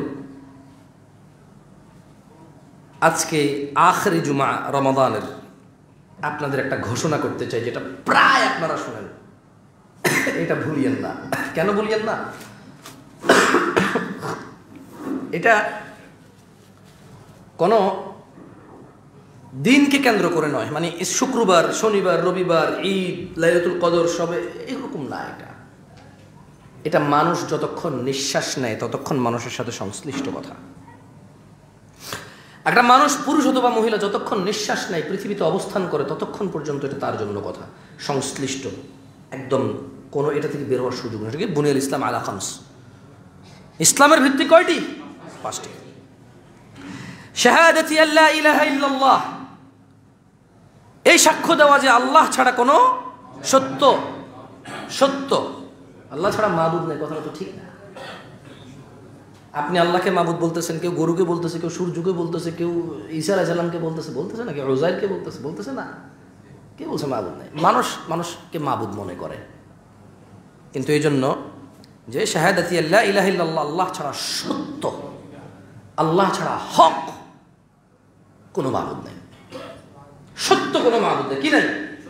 আজকে আখরি জুমা রমাদানের আপনাদের একটা ঘোষণা করতে চাই, যেটা প্রায় আপনারা শুনেন, এটা ভুলিয়েন না। কেন ভুলিয়েন না? এটা কোনো দিনকে কেন্দ্র করে নয়, মানে শুক্রবার, শনিবার, রবিবার, ঈদ, লাইলাতুল কদর, সবে এরকম না। এটা এটা মানুষ যতক্ষণ নিঃশ্বাস নেয় ততক্ষণ মানুষের সাথে সংশ্লিষ্ট কথা। একটা মানুষ, পুরুষ অথবা মহিলা, যতক্ষণ নিঃশ্বাস নেয়, পৃথিবীতে অবস্থান করে, ততক্ষণ পর্যন্ত এটা তার জন্য কথা, সংশ্লিষ্ট একদম, কোনো এটা থেকে বের হওয়ার সুযোগ নেই। এটা কি বুনিয়াল ইসলাম আলা খামস, ইসলামের ভিত্তি কয়টি? পাঁচটি। শাহাদাতি আল্লা ইলাহা ইল্লাল্লাহ, এই সাক্ষ্য দেওয়া যে আল্লাহ ছাড়া কোনো সত্য সত্য আল্লাহ ছাড়া মাবুদ নেই। কথাটা তো ঠিক না। আপনি আল্লাহকে মাবুদ বলতেছেন, কেউ গরুকে বলতেছে, কেউ সূর্যকে বলতেছে, কেউ ঈসা আলাইহিস সালামকে বলতেছে, বলতেছে না, কেউ উযাইরকে বলতেছে, বলতেছে না। কে বলছে মাবুদ নেই? মানুষ মানুষকে মাবুদ মনে করে। কিন্তু এই জন্য যে শাহাদাতি আল্লা ইলাহা ইল্লাল্লাহ, আল্লাহ ছাড়া সত্য, আল্লাহ ছাড়া হক কোনো মাবুদ নেই, সত্য কোনো মাবুদ নেই। কি নাই?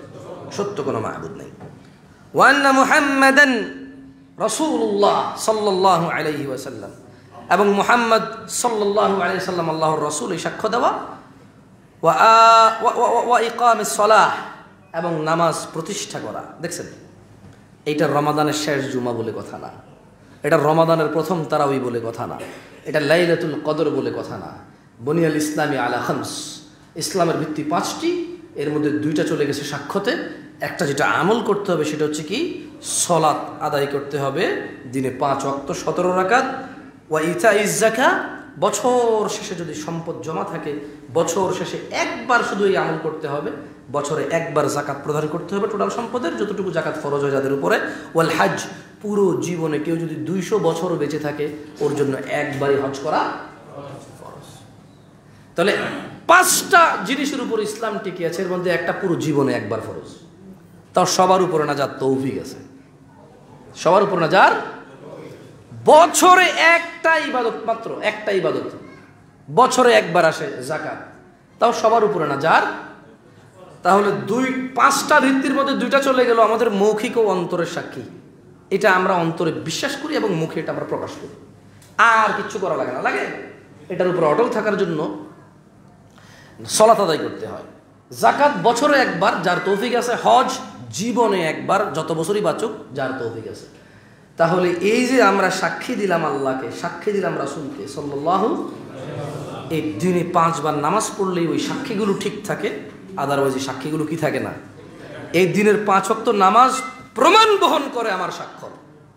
সত্য কোনো মাবুদ নেই। ওয়া আন্না মুহাম্মাদান রাসূলুল্লাহ সাল্লাল্লাহু আলাইহি ওয়াসাল্লাম, এবং মুহাম্মদ সাল্লাল্লাহু আলাইহি ওয়াসাল্লাম আল্লাহর রাসূল, এই সাক্ষ্য দেওয়া। ওয়া ওয়া ইকামিস সালাহ, এবং নামাজ প্রতিষ্ঠা করা। দেখছেন, এইটা রমাদানের শেষ জুমা বলে কথা না, এটা রমাদানের প্রথম তারাউই বলে কথা না, এটা লাইলাতুল কদর বলে কথা না। বুনিয়াল ইসলামী আলা খামস, ইসলামের ভিত্তি পাঁচটি, এর মধ্যে দুইটা চলে গেছে সাক্ষ্যতে। একটা যেটা আমল করতে হবে সেটা হচ্ছে কি, সলাত আদায় করতে হবে দিনে পাঁচ ওয়াক্ত সতেরো রাকাত। ওয়া ইতাইজ যাকাত, বছর শেষে যদি সম্পদ জমা থাকে বছর শেষে একবার শুধু এই আমল করতে হবে, বছরে একবার জাকাত প্রদান করতে হবে টোটাল সম্পদের যতটুকু জাকাত ফরজ হয় যাদের উপরে। ওয়াল হজ, পুরো জীবনে কেউ যদি দুইশো বছরও বেঁচে থাকে ওর জন্য একবারই হজ করা ফরজ। তাহলে পাঁচটা জিনিসের উপর ইসলাম টিকে আছে, এর মধ্যে একটা পুরো জীবনে একবার ফরজ। তাও সবার উপরে না যার তৌফিক আছে, সবার উপর না যার বছরে একটা ইবাদত, মাত্র একটা ইবাদত বছরে একবার আসে যাকাত, তাও সবার উপরে না যার। তাহলে দুই পাঁচটা ভিত্তির মধ্যে দুইটা চলে গেল আমাদের মৌখিক ও অন্তরের সাক্ষী। এটা আমরা অন্তরে বিশ্বাস করি এবং মুখে এটা আমরা প্রকাশ করি, আর কিচ্ছু করা লাগে না। লাগে এটার উপর অটল থাকার জন্য সালাত আদায় করতে হয়। যাকাত বছরে একবার যার তৌফিক আছে, হজ জীবনে একবার যত বছরই বাঁচুক যার তৌফিক আছে। তাহলে এই যে আমরা সাক্ষী দিলাম আল্লাহকে, সাক্ষী দিলাম রাসূলকে সাল্লাল্লাহু, এই দিনে পাঁচবার নামাজ পড়লেই ওই সাক্ষীগুলো ঠিক থাকে, আদারওয়াইজ এই সাক্ষীগুলো কি থাকে না। এই দিনের পাঁচ ওয়াক্ত নামাজ প্রমাণ বহন করে আমার স্বাক্ষর,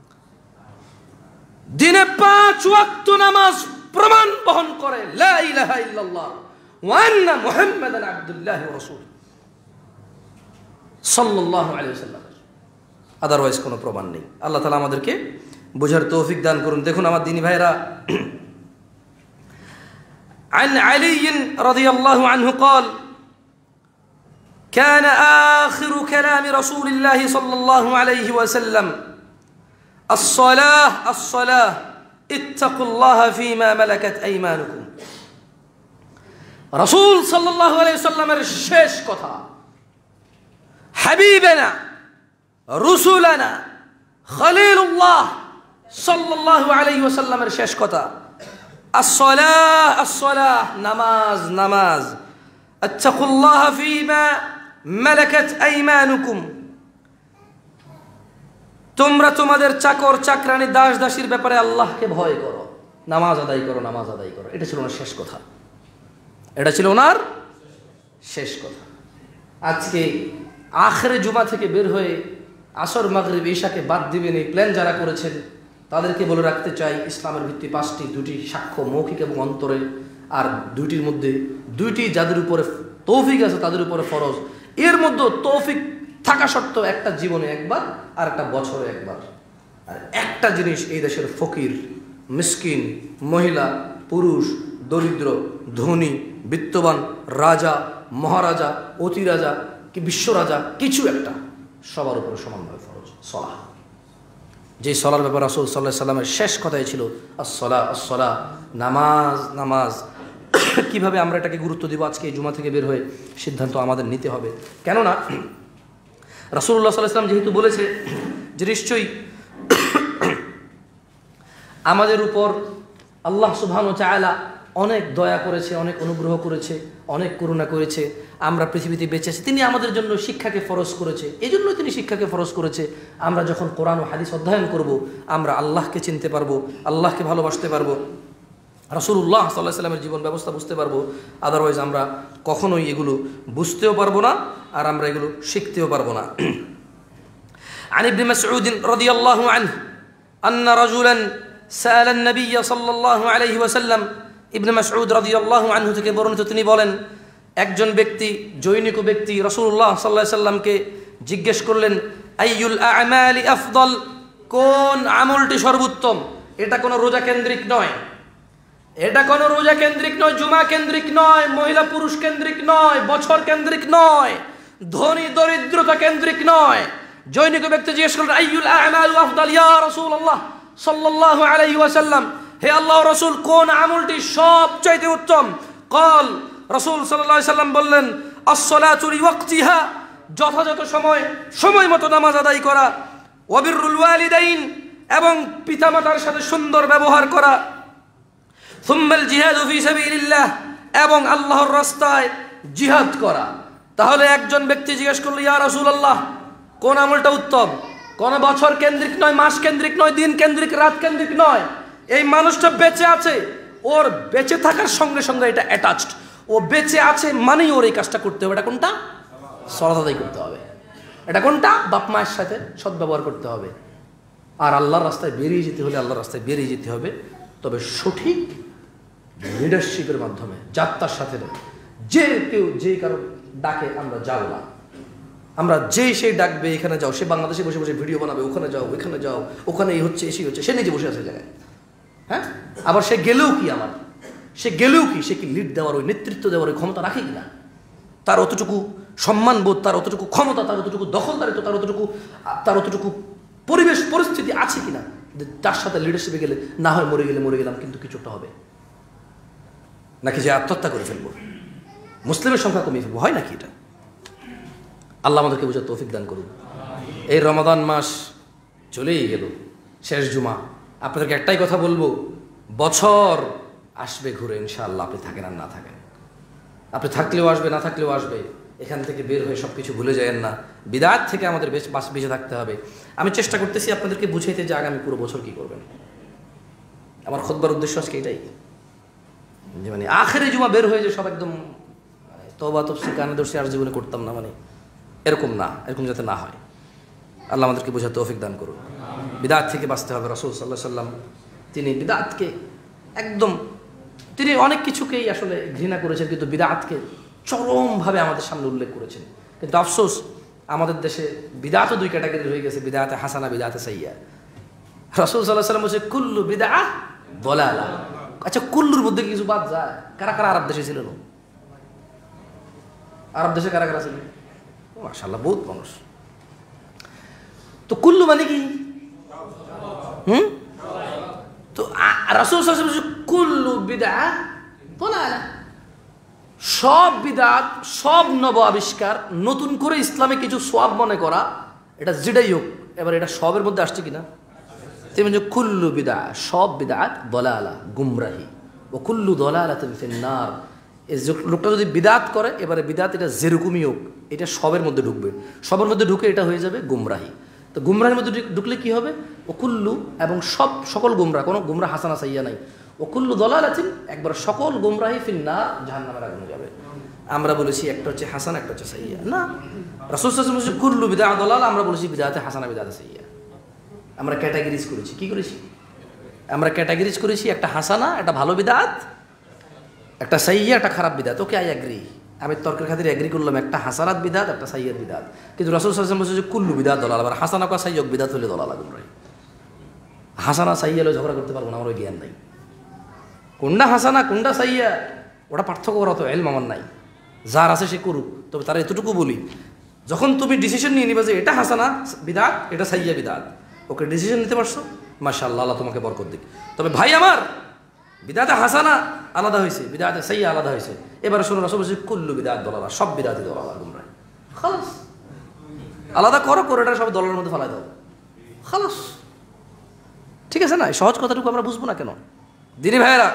দিনে পাঁচ ওয়াক্ত নামাজ প্রমাণ বহন করে লা ইলাহা ইল্লাল্লাহ ওয়া আন্না মুহাম্মাদান আবদুল্লাহি ওয়া রাসূলুহু সাল্লাল্লাহু আলাইহি ওয়াসাল্লাম, আদারওয়াইজ কোনো প্রমাণ নেই। আল্লাহ তাআলা আমাদেরকে বোঝার তৌফিক দান করুন। দেখুন আমার দিনী ভাইরা, عن علي رضي الله عنه قال كان آخر كلام رسول الله صلى الله عليه وسلم الصلاة الصلاة اتقوا الله فيما ملكت أيمانكم। رسول صلى الله عليه وسلم الشيش কথা, حبيبنا رسولنا خليل الله صلى الله عليه وسلم الشيش কথা الصلاة الصلاة نماز نماز اتقوا الله فيما ملكت أيمانكم, তোমরা তোমাদের চাকর চাকরানি দাস দাসীর ব্যাপারে আল্লাহকে ভয় করো, নামাজ আদায় করো, নামাজ আদায় করো। এটা ছিল ওনার শেষ কথা, এটা ছিল ওনার শেষ কথা। আজকে আখেরে জুমা থেকে বের হয়ে আসর মাগরিব ঈশাকে বাদ দিবেন এই প্ল্যান যারা করেছেন তাদেরকে বলে রাখতে চাই, ইসলামের ভিত্তি পাঁচটি, দুটি সাক্ষ্য মৌখিক এবং অন্তরে, আর দুইটির মধ্যে দুইটি যাদের উপরে তৌফিক আছে তাদের উপরে ফরজ। এর মধ্যে তৌফিক থাকা সত্ত্বেও একটা জীবনে একবার আর একটা বছরে একবার। আর একটা জিনিস এই দেশের ফকির, মিসকিন, মহিলা, পুরুষ, দরিদ্র, ধনী, বিত্তবান, রাজা, মহারাজা, অতিরাজা কি বিশ্বরাজা, কিছু একটা সবার উপরে সমানভাবে ফরজ সলাহ। যে সলার ব্যাপারে রাসূল সাল্লাল্লাহু আলাইহি সাল্লামের শেষ কথাই ছিল আসসালাহ আসসালাহ, নামাজ নামাজ। কিভাবে আমরা এটাকে গুরুত্ব দিব আজকে এই জুমা থেকে বের হয়ে সিদ্ধান্ত আমাদের নিতে হবে। কেননা রাসূলুল্লাহ সাল্লাল্লাহু আলাইহি সাল্লাম যেহেতু বলেছে যে নিশ্চয়ই আমাদের উপর আল্লাহ সুবহানাহু ওয়া তাআলা অনেক দয়া করেছে, অনেক অনুগ্রহ করেছে, অনেক করুণা করেছে, আমরা পৃথিবীতে বেঁচে আছি, তিনি আমাদের জন্য শিক্ষাকে ফরজ করেছে। এই জন্যই তিনি শিক্ষাকে ফরজ করেছে। আমরা যখন কোরআন ও হাদিস অধ্যয়ন করব আমরা আল্লাহকে চিনতে পারবো, আল্লাহকে ভালোবাসতে পারবো, রাসূলুল্লাহ সাল্লাল্লাহু আলাইহি ওয়াসাল্লামের জীবন ব্যবস্থা বুঝতে পারবো। আদারওয়াইজ আমরা কখনোই এগুলো বুঝতেও পারবো না আর আমরা এগুলো শিখতেও পারবো না। عن ابن مسعود رضي الله عنه أن رجلا سأل النبي صلى الله عليه وسلم, ইবনে মাসউদ রাদিয়াল্লাহু আনহু থেকে বর্ণিত, তিনি বলেন একজন ব্যক্তি, জৈনিক ব্যক্তি রাসূলুল্লাহ সাল্লাল্লাহু আলাইহি সাল্লামকে জিজ্ঞেস করলেন আইয়ুল আ'মালি আফদল, কোন আমলটি সর্বোত্তম। এটা কোনো রোজা কেন্দ্রিক নয়, এটা কোনো রোজা কেন্দ্রিক নয়, জুমা কেন্দ্রিক নয়, মহিলা পুরুষ কেন্দ্রিক নয়, বছর কেন্দ্রিক নয়, ধনী দরিদ্রতা কেন্দ্রিক নয়। জৈনিক ব্যক্তি জিজ্ঞেস করলেন আইয়ুল আ'মালু আফদল ইয়া রাসূলুল্লাহ সাল্লাল্লাহু আলাইহি ওয়াসাল্লাম, হে আল্লাহর রাসূল কোন আমলটি সবচাইতে উত্তম। قال রাসূল সাল্লাল্লাহু আলাইহি সাল্লাম বললেন, আস-সালাতু লিওয়াক্তিহা যথাযথ সময় সময় মতো নামাজ আদায় করা, ওয়াবিরুল ওয়ালিদাইন এবং পিতামাতার সাথে সুন্দর ব্যবহার করা, সুম্মাল জিহাদু ফি সাবিলিল্লাহ এবং আল্লাহর রাস্তায় জিহাদ করা। তাহলে একজন ব্যক্তি জিজ্ঞেস করলো, ইয়া রাসূলুল্লাহ, কোন আমলটা উত্তম? কোন বছর কেন্দ্রিক নয়, মাস কেন্দ্রিক নয়, দিন কেন্দ্রিক, রাত কেন্দ্রিক নয়। এই মানুষটা বেঁচে আছে, ওর বেঁচে থাকার সঙ্গে সঙ্গে এটা অ্যাটাচড। ও বেঁচে আছে মানেই ওর এই কাজটা করতে হবে। এটা কোনটা? সালাত আদায় করতে হবে। এটা কোনটা? বাপ মায়ের সাথে সদ্ব্যবহার করতে হবে। আর আল্লাহর রাস্তায় বেরিয়ে যেতে হলে আল্লাহর রাস্তায় বেরিয়ে যেতে হবে, তবে সঠিক লিডারশিপের মাধ্যমে, যাত্রার সাথে নয়। যে কেউ যে কারো ডাকে আমরা যাও না, আমরা যে সেই ডাকবে এখানে যাও, সে বাংলাদেশে বসে বসে ভিডিও বানাবে, ওখানে যাও, ওখানে যাও, ওখানে এই হচ্ছে এসি হচ্ছে, সে নিজে বসে আছে জায়গায়। হ্যাঁ, আবার সে গেলেও কি, আমার সে গেলেও কি, সে কি লিড দেওয়ার, ওই নেতৃত্ব দেওয়ার ওই ক্ষমতা রাখে কিনা? তার অতটুকু সম্মানবোধ, তার অতটুকু ক্ষমতা, তার অতটুকু দখলদারিত্ব, তার অতটুকু তার অতটুকু পরিবেশ পরিস্থিতি আছে কিনা? তার সাথে লিডারশিপে গেলে না হয় মরে গেলে মরে গেলাম, কিন্তু কিছুটা হবে নাকি যে আত্মহত্যা করে ফেলবো, মুসলিমের সংখ্যা কমিয়ে ফেলবো, হয় নাকি এটা? আল্লাহ আমাদেরকে বোঝার তৌফিক দান করুন। এই রমাদান মাস চলেই গেল, শেষ জুমা। আপনাদেরকে একটাই কথা বলবো, বছর আসবে ঘুরে, ইনশাআল্লাহ। আপনি থাকেন আর না থাকেন, আপনি থাকলেও আসবে, না থাকলেও আসবে। এখান থেকে বের হয়ে সব কিছু ভুলে যায়েন না। বিদআত থেকে আমাদের বেশ বাস বেঁচে থাকতে হবে। আমি চেষ্টা করতেছি আপনাদেরকে বুঝাইতে যে আগামী পুরো বছর কী করবেন। আমার খুতবার উদ্দেশ্য আজকে এটাই, যে মানে আখেরি জুমা বের হয়ে যে সব একদম তওবা তফসির কানে দর্শি আর জীবনে করতাম না, মানে এরকম না, এরকম যাতে না হয়। আল্লাহ আমাদেরকে বোঝার তৌফিক দান করুন। বিদআত থেকে বাঁচতে হবে। রাসূল সাল্লাল্লাহু আলাইহি সাল্লাম তিনি বিদআতকে একদম, তিনি অনেক কিছুকেই আসলে ঘৃণা করেছেন, কিন্তু বিদআতকে চরমভাবে আমাদের সামনে উল্লেখ করেছেন। কিন্তু আফসোস, আমাদের দেশে বিদআতও দুই ক্যাটাগরি হয়ে গেছে, বিদআতে হাসানা, বিদআতে সাইয়্যা। রাসূল সাল্লাল্লাহু আলাইহি সাল্লাম বলছে কুল্লু বিদআহ দালালাহ। আচ্ছা, কুল্লুর মধ্যে কিছু বাদ যায়? কারা কারা আরব দেশে ছিলেন? আরব দেশে কারা কারা ছিলেন? মাশাআল্লাহ, বহুত মানুষ। তো কুল্লু মানে কি? হুম তো রাসূল সাল্লাল্লাহু আলাইহি ওয়াসাল্লাম কুল্লু বিদআহ দালালাহ। সব বিদআত, সব নব আবিষ্কার, নতুন করে ইসলামে কিছু সওয়াব মনে করা, এটা যেটাই হোক, এবার এটা সবের মধ্যে আসছে কিনা? তেমনি যে কুল্লু বিদআহ, সব বিদআত দালালাহ, গুমরাহি। ও কুল্লু দালালাতিন ফিন্নার। এই লোকটা যদি বিদআত করে, এবারে বিদআত এটা যেরকমই হোক, এটা সবের মধ্যে ঢুকবে। সবের মধ্যে ঢুকে এটা হয়ে যাবে গুমরাহি। তো গুমরাহির মধ্যে ঢুকলে কি হবে? ও কুল্লু, এবং সব সকল গুমরাহ, কোনো গুমরাহ হাসানা সাইয়্যা নাই। ও কুল্লু দালালাতিন, একবার সকল গুমরাহি ফিন্নার, জাহান্নামের আগুনে যাবে। আমরা বলেছি একটা হচ্ছে হাসান, একটা হচ্ছে সাইয়্যা। না, রাসূল সাল্লাল্লাহু আলাইহি ওয়াসাল্লাম বলেছে কুল্লু বিদআহ দালালাহ, আমরা বলেছি বিদআতে হাসানা, বিদআতে সাইয়্যা। আমরা ক্যাটাগরিজ করেছি। কি করেছি? আমরা ক্যাটাগরিজ করেছি, একটা হাসানা, একটা ভালো বিদআত, একটা সাইয়্যা, একটা খারাপ বিদআত। ওকে, আই এগ্রি, আমি তর্কের খাতিরে এগ্রি করলাম, একটা হাসানাত বিদআত, একটা সাইয়্যাত বিদআত। কিন্তু রাসূল সাল্লাল্লাহু আলাইহি ওয়াসাল্লাম বলেছে কুল্লু বিদআত দালালাহ। আর হাসানা কা সাইয়্যা বিদআত হলে দালালাহ, গুমরাহি। হাসানা সাইয়্যা হলে ঝগড়া করতে পারবো না, আমার ওই জ্ঞান নাই। কোনটা হাসানা, কোনটা সাইয়্যা, ওটা পার্থক্য করা তো ইলম আমার নাই। যার আছে সে করুক। তবে তারা এতটুকু বলি, যখন তুমি ডিসিশন নিয়ে নিবে যে এটা হাসানা বিদআত, এটা সাইয়্যা বিদআত, ওকে ডিসিশন নিতে পারছো, মাশাআল্লাহ, আল্লাহ তোমাকে বরকত দিক। তবে ভাই আমার, বিদআতে হাসানা আলাদা হয়েছে, বিদআতে সাইয়্যা আলাদা হয়েছে। এবারে শোনো, রাসূল বলেছে কুল্লু বিদআত দালালাহ, সব বিদআতই দালালাহ, গুমরাহি। খালাস, আলাদা করো, করে এটা সব দলের মধ্যে ফেলাই দাও, খালাস। ঠিক আছে না? সহজ কথাটুকু আমরা বুঝবো না কেন? দিনী ভাইয়েরা,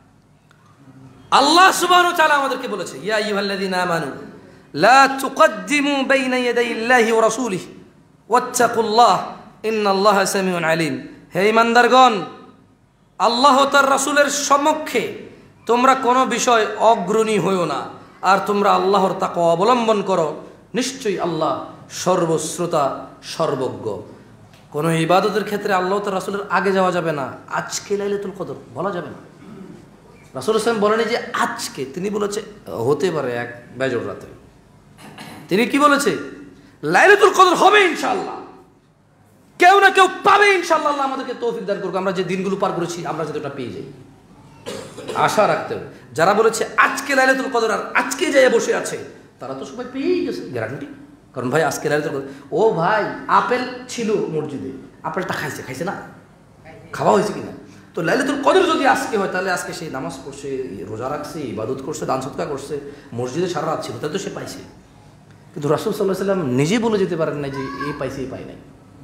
আল্লাহ সুবহানাহু ওয়া তাআলা আমাদেরকে বলেছে, ইয়া আইয়ুহাল্লাযীনা আমানু লা তুকদ্দিমু বাইনা ইয়াদাইল্লাহি ওয়া রাসূলিহি ওয়াত্তাকুল্লাহ ইন্নাল্লাহা সামিউন আলিম। হে ঈমানদারগণ, আল্লাহ ও তার রাসূলের সম্মুখে তোমরা কোনো বিষয় অগ্রণী হইও না, আর তোমরা আল্লাহর তাকওয়া অবলম্বন করো। নিশ্চয়ই আল্লাহ সর্বশ্রোতা, সর্বজ্ঞ। কোনো ইবাদতের ক্ষেত্রে আল্লাহ তার রাসূলের আগে যাওয়া যাবে না। আজকে লাইলাতুল কদর বলা যাবে না। রাসূল সাল্লাল্লাহু আলাইহি ওয়াসাল্লাম বলেনি যে আজকে, তিনি বলেছে হতে পারে এক বেজর রাতে। তিনি কি বলেছে? লাইলাতুল কদর হবে ইনশাআল্লাহ, কেউ না কেউ পাবে ইনশাআল্লাহ। আল্লাহ আমাদেরকে তৌফিক দান করুক, আমরা যে দিনগুলো পার করেছি আমরা যাতে ওটা পেয়ে যাই, আশা রাখতে হবে। যারা বলেছে আজকে লাইলাতুল কদর আর আজকে যাইয়া বসে আছে, তারা তো সবাই পেয়েই গেছে গ্যারান্টি। কারণ ভাই আজকে লাইলাতুল কদর, ও ভাই আপেল ছিল মসজিদে, আপেলটা খাইছে, খাইছে না, খাওয়া হয়েছে কিনা? তো লাইলাতুল কদর যদি আজকে হয়, তাহলে আজকে সে নামাজ পড়ছে, রোজা রাখছে, ইবাদত করছে, দান সদকা করছে, মসজিদে সারা রাত ছিল, তাহলে তো সে পাইছে। কিন্তু রাসূল সাল্লাল্লাহু আলাইহি ওয়াসাল্লাম নিজে বলে যেতে পারেন না যে এই পাইছে এই পাই নাই।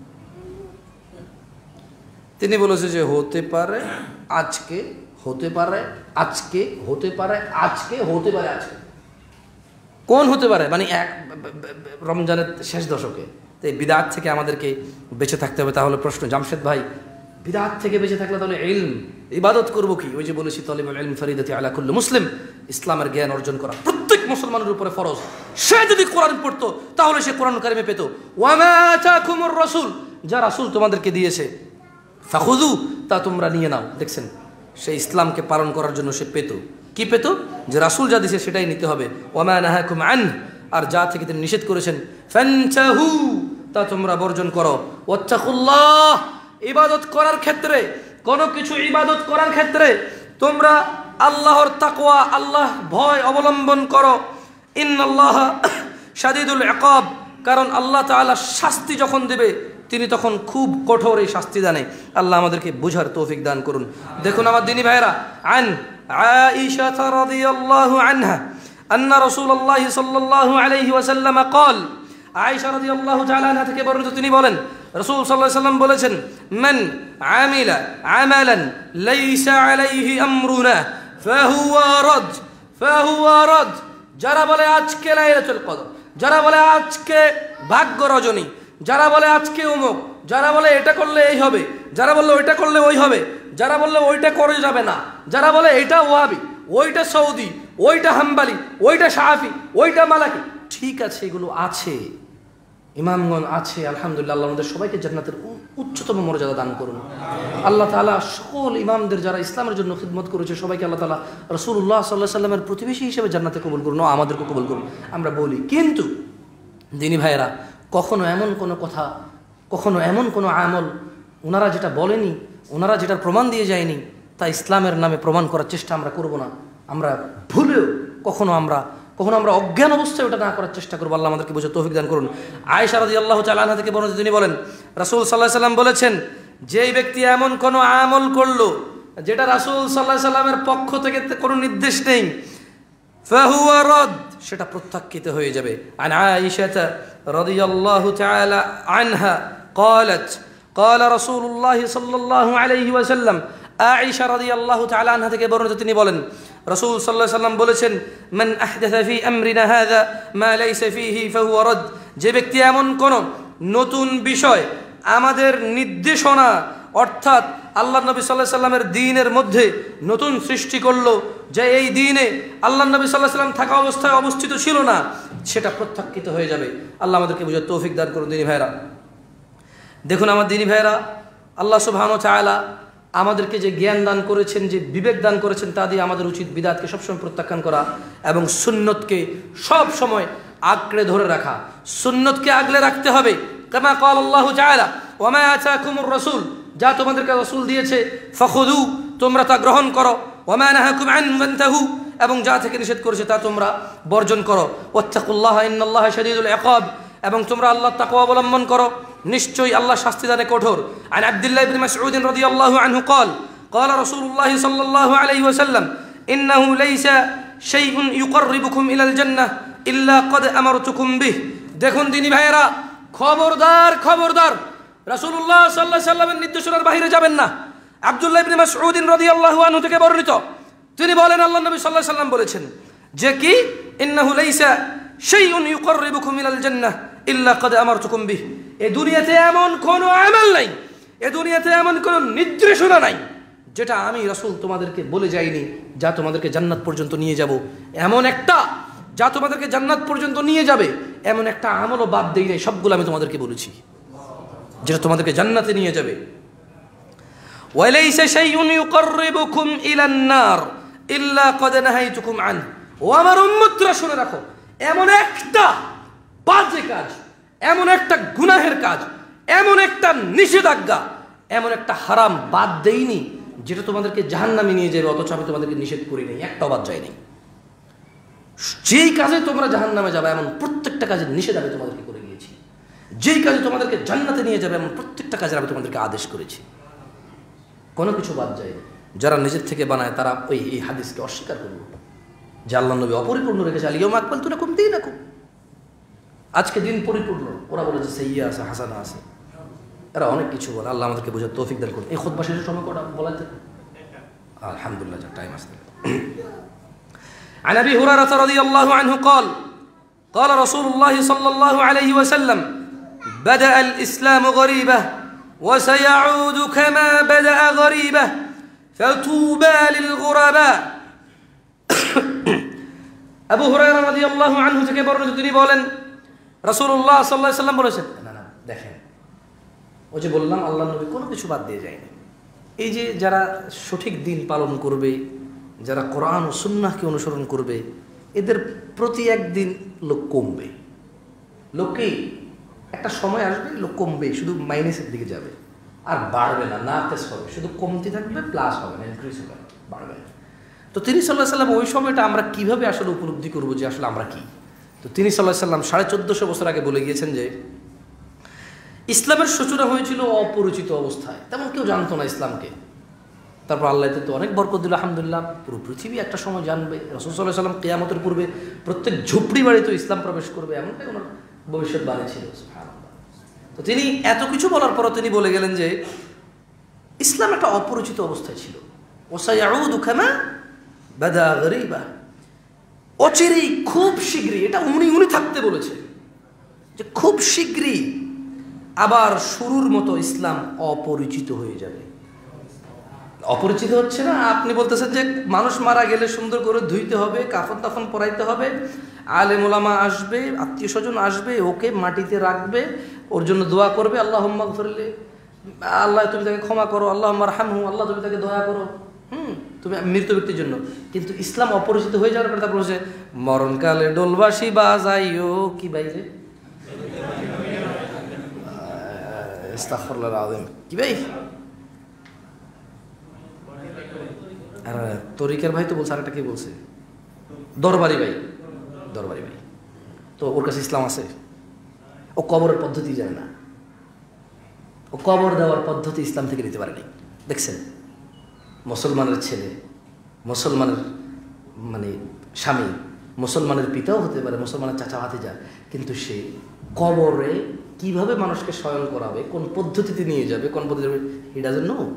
তিনি বলেছে যে হতে পারে আজকে, হতে পারে আজকে, হতে পারে আজকে, হতে পারে আজকে। কোন হতে পারে? মানে এক রমজানের শেষ দশকে। তো এই বিদআত থেকে আমাদেরকে বেঁচে থাকতে হবে। তাহলে প্রশ্ন, জামশেদ ভাই, বিদআত থেকে বেঁচে থাকলে তাহলে ইলম, ইবাদত করবো কি? ওই যে বলেছি তালিবুল ইলম ফরিদাতি আলা কুল্লি মুসলিম, ইসলামের জ্ঞান অর্জন করা প্রত্যেক মুসলমানের উপরে ফরজ। সে যদি কোরআন পড়তো তাহলে সে কোরআন কারিমে পেত। ওয়া মা আতাকুমুর রাসূল, যা রাসূল তোমাদেরকে দিয়েছে, ফাখুযু, তা তোমরা নিয়ে নাও। দেখছেন, সে ইসলামকে পালন করার জন্য সে পেত কি পেত? যে রাসূল যা দিয়েছে সেটাই নিতে হবে। ওয়া মা নাহাকুম আন, আর যা থেকে তিনি নিষেধ করেছেন, ফানতাহু, তা তোমরা বর্জন করো। ওয়াত্তাকুল্লাহ, ইবাদত করার ক্ষেত্রে, কোনো কিছু ইবাদত করার ক্ষেত্রে তোমরা আল্লাহর তাকওয়া, আল্লাহ ভয় অবলম্বন করো। ইন্নাল্লাহা শাদীদুল ইকাব, কারণ আল্লাহ তাআলা শাস্তি যখন দেবে তিনি তখন খুব কঠোর এই শাস্তি দানে। আল্লাহ আমাদেরকে বুঝার তৌফিক দান করুন। দেখুন আমার দিনী ভাইরা, আন আয়েশা রাদিয়াল্লাহু আনহা আন্না রাসূলুল্লাহ সাল্লাল্লাহু আলাইহি ওয়াসাল্লাম قال, আয়েশা রাদিয়াল্লাহু তাআলা আনহা থেকে বর্ণিত, তিনি বলেন রাসূল সাল্লাল্লাহু আলাইহি ওয়াসাল্লাম বলেছেন, মান আমিলা আমালান লাইসা আলাইহি আমরুনা ফাহুয়া রাদ, ফাহুয়া রাদ। যারা বলে আজকে লাইলাতুল কদর, যারা বলে আজকে ভাগ্য রজনী, যারা বলে আজকে অমুক, যারা বলে এটা করলে এই হবে, যারা বললে ওইটা করলে ওই হবে, যারা বললে ওইটা করে যাবে না, যারা বলে এটা ওয়াহাবি, ওইটা সৌদি, ওইটা হাম্বালি, ওইটা শাফি, ওইটা মালাকি, ঠিক আছে, এগুলো আছে, ইমামগণ আছে, আলহামদুলিল্লাহ। আল্লাহ আমাদের সবাইকে জান্নাতের উচ্চতম মর্যাদা দান করুন। আল্লাহ তাআলা সকল ইমামদের যারা ইসলামের জন্য খিদমত করেছে সবাইকে আল্লাহ তাআলা রাসূলুল্লাহ সাল্লাল্লাহু আলাইহি ওয়াসাল্লামের প্রতিবেশী হিসেবে জান্নাতে কবুল করুন, ও আমাদেরকে কবুল করুন। আমরা বলি, কিন্তু দিনী ভাইয়েরা, কখনো এমন কোনো কথা, কখনো এমন কোনো আমল ওনারা যেটা বলেনি, ওনারা যেটার প্রমাণ দিয়ে যায়নি, তা ইসলামের নামে প্রমাণ করার চেষ্টা আমরা করব না। আমরা ভুলেও কখনো আমরা কখনো আমরা অজ্ঞান অবস্থায় ওটা না করার চেষ্টা করবো। আল্লাহ আমাদেরকে বুঝে তৌফিক দান করুন। আয়েশা রাদিয়াল্লাহু তাআলা আনহা থেকে বর্ণিত, তিনি বলেন রাসূল সাল্লাল্লাহু আলাইহি ওয়াসাল্লাম বলেছেন, যেই ব্যক্তি এমন কোনো আমল করলো যেটা রাসূল সাল্লাল্লাহু আলাইহি ওয়াসাল্লামের পক্ষ থেকে কোনো নির্দেশ নেই, ফাহুয়া রাদ, সেটা প্রত্যাখ্যাত হয়ে যাবে। আন আয়েশা রাদিয়াল্লাহু তাআলা আনহা قالت قال رسول الله صلى الله عليه وسلم, আয়েশা রাদিয়াল্লাহু তাআলা আনহা থেকে বর্ণিত, তিনি বলেন রাসূল সাল্লাল্লাহু আলাইহি ওয়াসাল্লাম বলেছেন, মান আহদাথা ফি আমরিনা হাযা মা লাইসা ফীহি ফাহুয়া রাদ, যে ব্যক্তি এমন কোন নতুন বিষয় আমাদের নির্দেশনা অর্থাৎ আল্লাহ নবী সাল্লাল্লাহু আলাইহি ওয়াসাল্লামের দ্বীনের মধ্যে নতুন সৃষ্টি করলো, যে এই দ্বীনে আল্লাহ নবী সাল্লাল্লাহু আলাইহি ওয়াসাল্লাম থাকা অবস্থায় অবস্থিত ছিল না, সেটা প্রত্যাখ্যাত হয়ে যাবে। আল্লাহ আমাদেরকে বুঝার তৌফিক দান করুন। দিনী ভাইরা, দেখুন আমার দিনী ভাইরা, আল্লাহ সুবহানাহু ওয়া তাআলা আমাদেরকে যে জ্ঞান দান করেছেন, যে বিবেক দান করেছেন, তা দিয়ে আমাদের উচিত বিদআতকে সবসময় প্রত্যাখ্যান করা এবং সুন্নতকে সব সময় আঁকড়ে ধরে রাখা। সুন্নতকে আগলে রাখতে হবে। কামা ক্বাল আল্লাহু তাআলা, ওয়া মা আতাকুমুর রাসূল, যা তোমাদেরকে রাসূল দিয়েছে, ফাখুযু, তোমরা তা গ্রহণ করো, ওয়া মা নাহাকুম আন ফান্তাহু, এবং যা থেকে নিষেধ করেছে তা তোমরা বর্জন করো। ওয়াত্তাকুল্লাহা ইন্নাল্লাহা শাদীদুল ইকাব, এবং তোমরা আল্লাহর তাকওয়া অবলম্বন করো, নিশ্চয়ই আল্লাহ শাস্তি দানে কঠোর। আন আব্দুল্লাহ ইবনে মাসউদ রাদিয়াল্লাহু আনহু قال قال رسول الله صلى الله عليه وسلم انه ليس شيء يقربكم الى الجنه الا قد امرتكم به। দেখুন দিনী ভাইয়েরা, খবরদার খবরদার, রাসূলুল্লাহ সাল্লাল্লাহু আলাইহি ওয়াসাল্লামের নির্দেশনার বাইরে যাবেন না। আব্দুল্লাহ ইবনে মাসউদ রাদিয়াল্লাহু আনহু থেকে বর্ণিত, তিনি বলেন আল্লাহ নবী সাল্লাল্লাহু আলাইহি ওয়াসাল্লাম বলেছেন যে কি, ইন্নাহু লাইসা শাইউন ইউকাররিবুকুম ইলাল জান্নাহ ইল্লা ক্বাদ আমারতুকুম বিহ। এই দুনিয়াতে এমন কোনো আমল নাই, এই দুনিয়াতে এমন কোনো নির্দেশনা নাই যেটা আমি রাসূল তোমাদেরকে বলে যাইনি, যা তোমাদেরকে জান্নাত পর্যন্ত নিয়ে যাব। এমন একটা যা তোমাদেরকে জান্নাত পর্যন্ত নিয়ে যাবে, এমন একটা আমলও বাদ দেই নাই, সবগুলো আমি তোমাদেরকে বলেছি, যেটা তোমাদেরকে জান্নাতে নিয়ে যাবে। ওয়ালাইসা শাইউন ইউকাররিবুকুম ইলান নার ইল্লা ক্বাদ নাহাইতুকুম আন। ও আমার উম্মতরা, শুনে রাখো, এমন একটা বাজে কাজ, এমন একটা গুনাহের কাজ, এমন একটা নিষেধাজ্ঞা, এমন একটা হারাম বাদ দেইনি যেটা তোমাদেরকে জাহান্নামে নিয়ে যাবে, অথচ আমি তোমাদেরকে নিষেধ করি নাই, একটাও বাদ যায়নি। যেই কাজে তোমরা জাহান্নামে যাবে এমন প্রত্যেকটা কাজের নিষেধ আমি তোমাদেরকে করে গিয়েছি। যেই কাজে তোমাদেরকে জান্নাতে নিয়ে যাবে এমন প্রত্যেকটা কাজে আমি তোমাদেরকে আদেশ করেছি, কোনো কিছু বাদ যায়নি। যারা নিজের থেকে বানায় তারা ওই এই হাদিসকে অস্বীকার করবে যে আল্লাহ নবী অপরিপূর্ণ রেখেছে, আল ইয়াউমা আকমালতু লাকুম দীনাকুম, আজকে দিন পরিপূর্ণ, ওরা বলে যে সাইয়্যা আছে, হাসানা আছে, এরা অনেক কিছু বলে। আল্লাহ আমাদেরকে বোঝার তৌফিক দান করুন। এই খুতবা শেষের সময় কটা বলাতে আলহামদুলিল্লাহ, যা টাইম আসতে। عن أبي هريرة رضي الله عنه قال قال رسول الله صلى الله عليه وسلم بدأ الإسلام غريبة وسيعود كما بدأ غريبة فطوبى للغرباء আবু হুরায়রা রাদিয়াল্লাহু আনহু থেকে বর্ণিত, তিনি বলেন রাসূলুল্লাহ সাল্লাল্লাহু আলাইহি ওয়াসাল্লাম বলেছেন, না না দেখেন, ওই যে বললাম আল্লাহর নবী কোনো কিছু বাদ দিয়ে যায়নি। এই যে যারা সঠিক দিন পালন করবে, যারা কোরআন ও সুন্নাহকে অনুসরণ করবে, এদের প্রতি একদিন লোক কমবে। লোককেই একটা সময় আসবে, লোক কমবে, শুধু মাইনাসের দিকে যাবে, আর বাড়বে না, না তেজ হবে, শুধু কমতে থাকবে, প্লাস হবে না, ইনক্রিজ হবে, বাড়বে না। তো তিনি সাল্লাল্লাহু আলাইহি ওয়াসাল্লাম ওই সময়টা আমরা কিভাবে আসলে উপলব্ধি করবো যে আসলে আমরা কি? তো তিনি সাল্লাল্লাহু আলাইহি ওয়াসাল্লাম সাড়ে চোদ্দশো বছর আগে বলে গিয়েছেন যে ইসলামের সূচনা হয়েছিল অপরিচিত অবস্থায়, তেমন কেউ জানতো না ইসলামকে। তারপর আল্লাহ তো অনেক বরকত দিল, আলহামদুলিল্লাহ, পুরো পৃথিবী একটা সময় জানবে। রাসূল সাল্লাল্লাহু আলাইহি ওয়াসাল্লাম কিয়ামতের পূর্বে প্রত্যেক ঝুপড়ি বাড়িতে ইসলাম প্রবেশ করবে, এমনটাই ওনার ভবিষ্যৎবাণী ছিল। সুবহানাল্লাহ। তো তিনি এত কিছু বলার পরও তিনি বলে গেলেন যে ইসলাম একটা অপরিচিত অবস্থায় ছিল। ওয়াসায়াউদু কামা বাদা গরীবা, অচিরেই, খুব শীঘ্রই, এটা উনি উনি থাকতে বলেছে যে খুব শীঘ্রই আবার শুরুর মতো ইসলাম অপরিচিত হয়ে যাবে। অপরিচিত হচ্ছে না, আপনি বলতেছেন যে মানুষ মারা গেলে সুন্দর করে ধুইতে হবে, কাফন তাফন পরাইতে হবে, আলেম ওলামা আসবে, আত্মীয় স্বজন আসবে, ওকে মাটিতে রাখবে, ওর জন্য দোয়া করবে, আল্লাহুম্মা গফিরলি, আল্লাহ তুমি তাকে ক্ষমা করো, আল্লাহুম্মা রহমহু, আল্লাহ তুমি তাকে দয়া করো, হুম তুমি মৃত ব্যক্তির জন্য। কিন্তু ইসলাম অপরিচিত হয়ে যাওয়ার পরে তারপর বলছে মরণকালে ডোলবাসী বাজাইও, কি বাইরে আস্তাগফিরুল্লাহ আযীম, কি ভাই? আর তরিকের ভাই তো বলছে, আরেকটা কি বলছে, দরবারি ভাই, দরবারি ভাই। তো ওর কাছে ইসলাম আছে, ও কবরের পদ্ধতি জানে না, ও কবর দেওয়ার পদ্ধতি ইসলাম থেকে নিতে পারেনি। দেখছেন, মুসলমানের ছেলে, মুসলমানের মানে স্বামী, মুসলমানের পিতাও হতে পারে, মুসলমানের চাচা ভাতিজা, কিন্তু সে কবরে কিভাবে মানুষকে শয়ন করাবে, কোন পদ্ধতিতে নিয়ে যাবে, কোন পদ্ধতি, হি ডাজন্ট নো,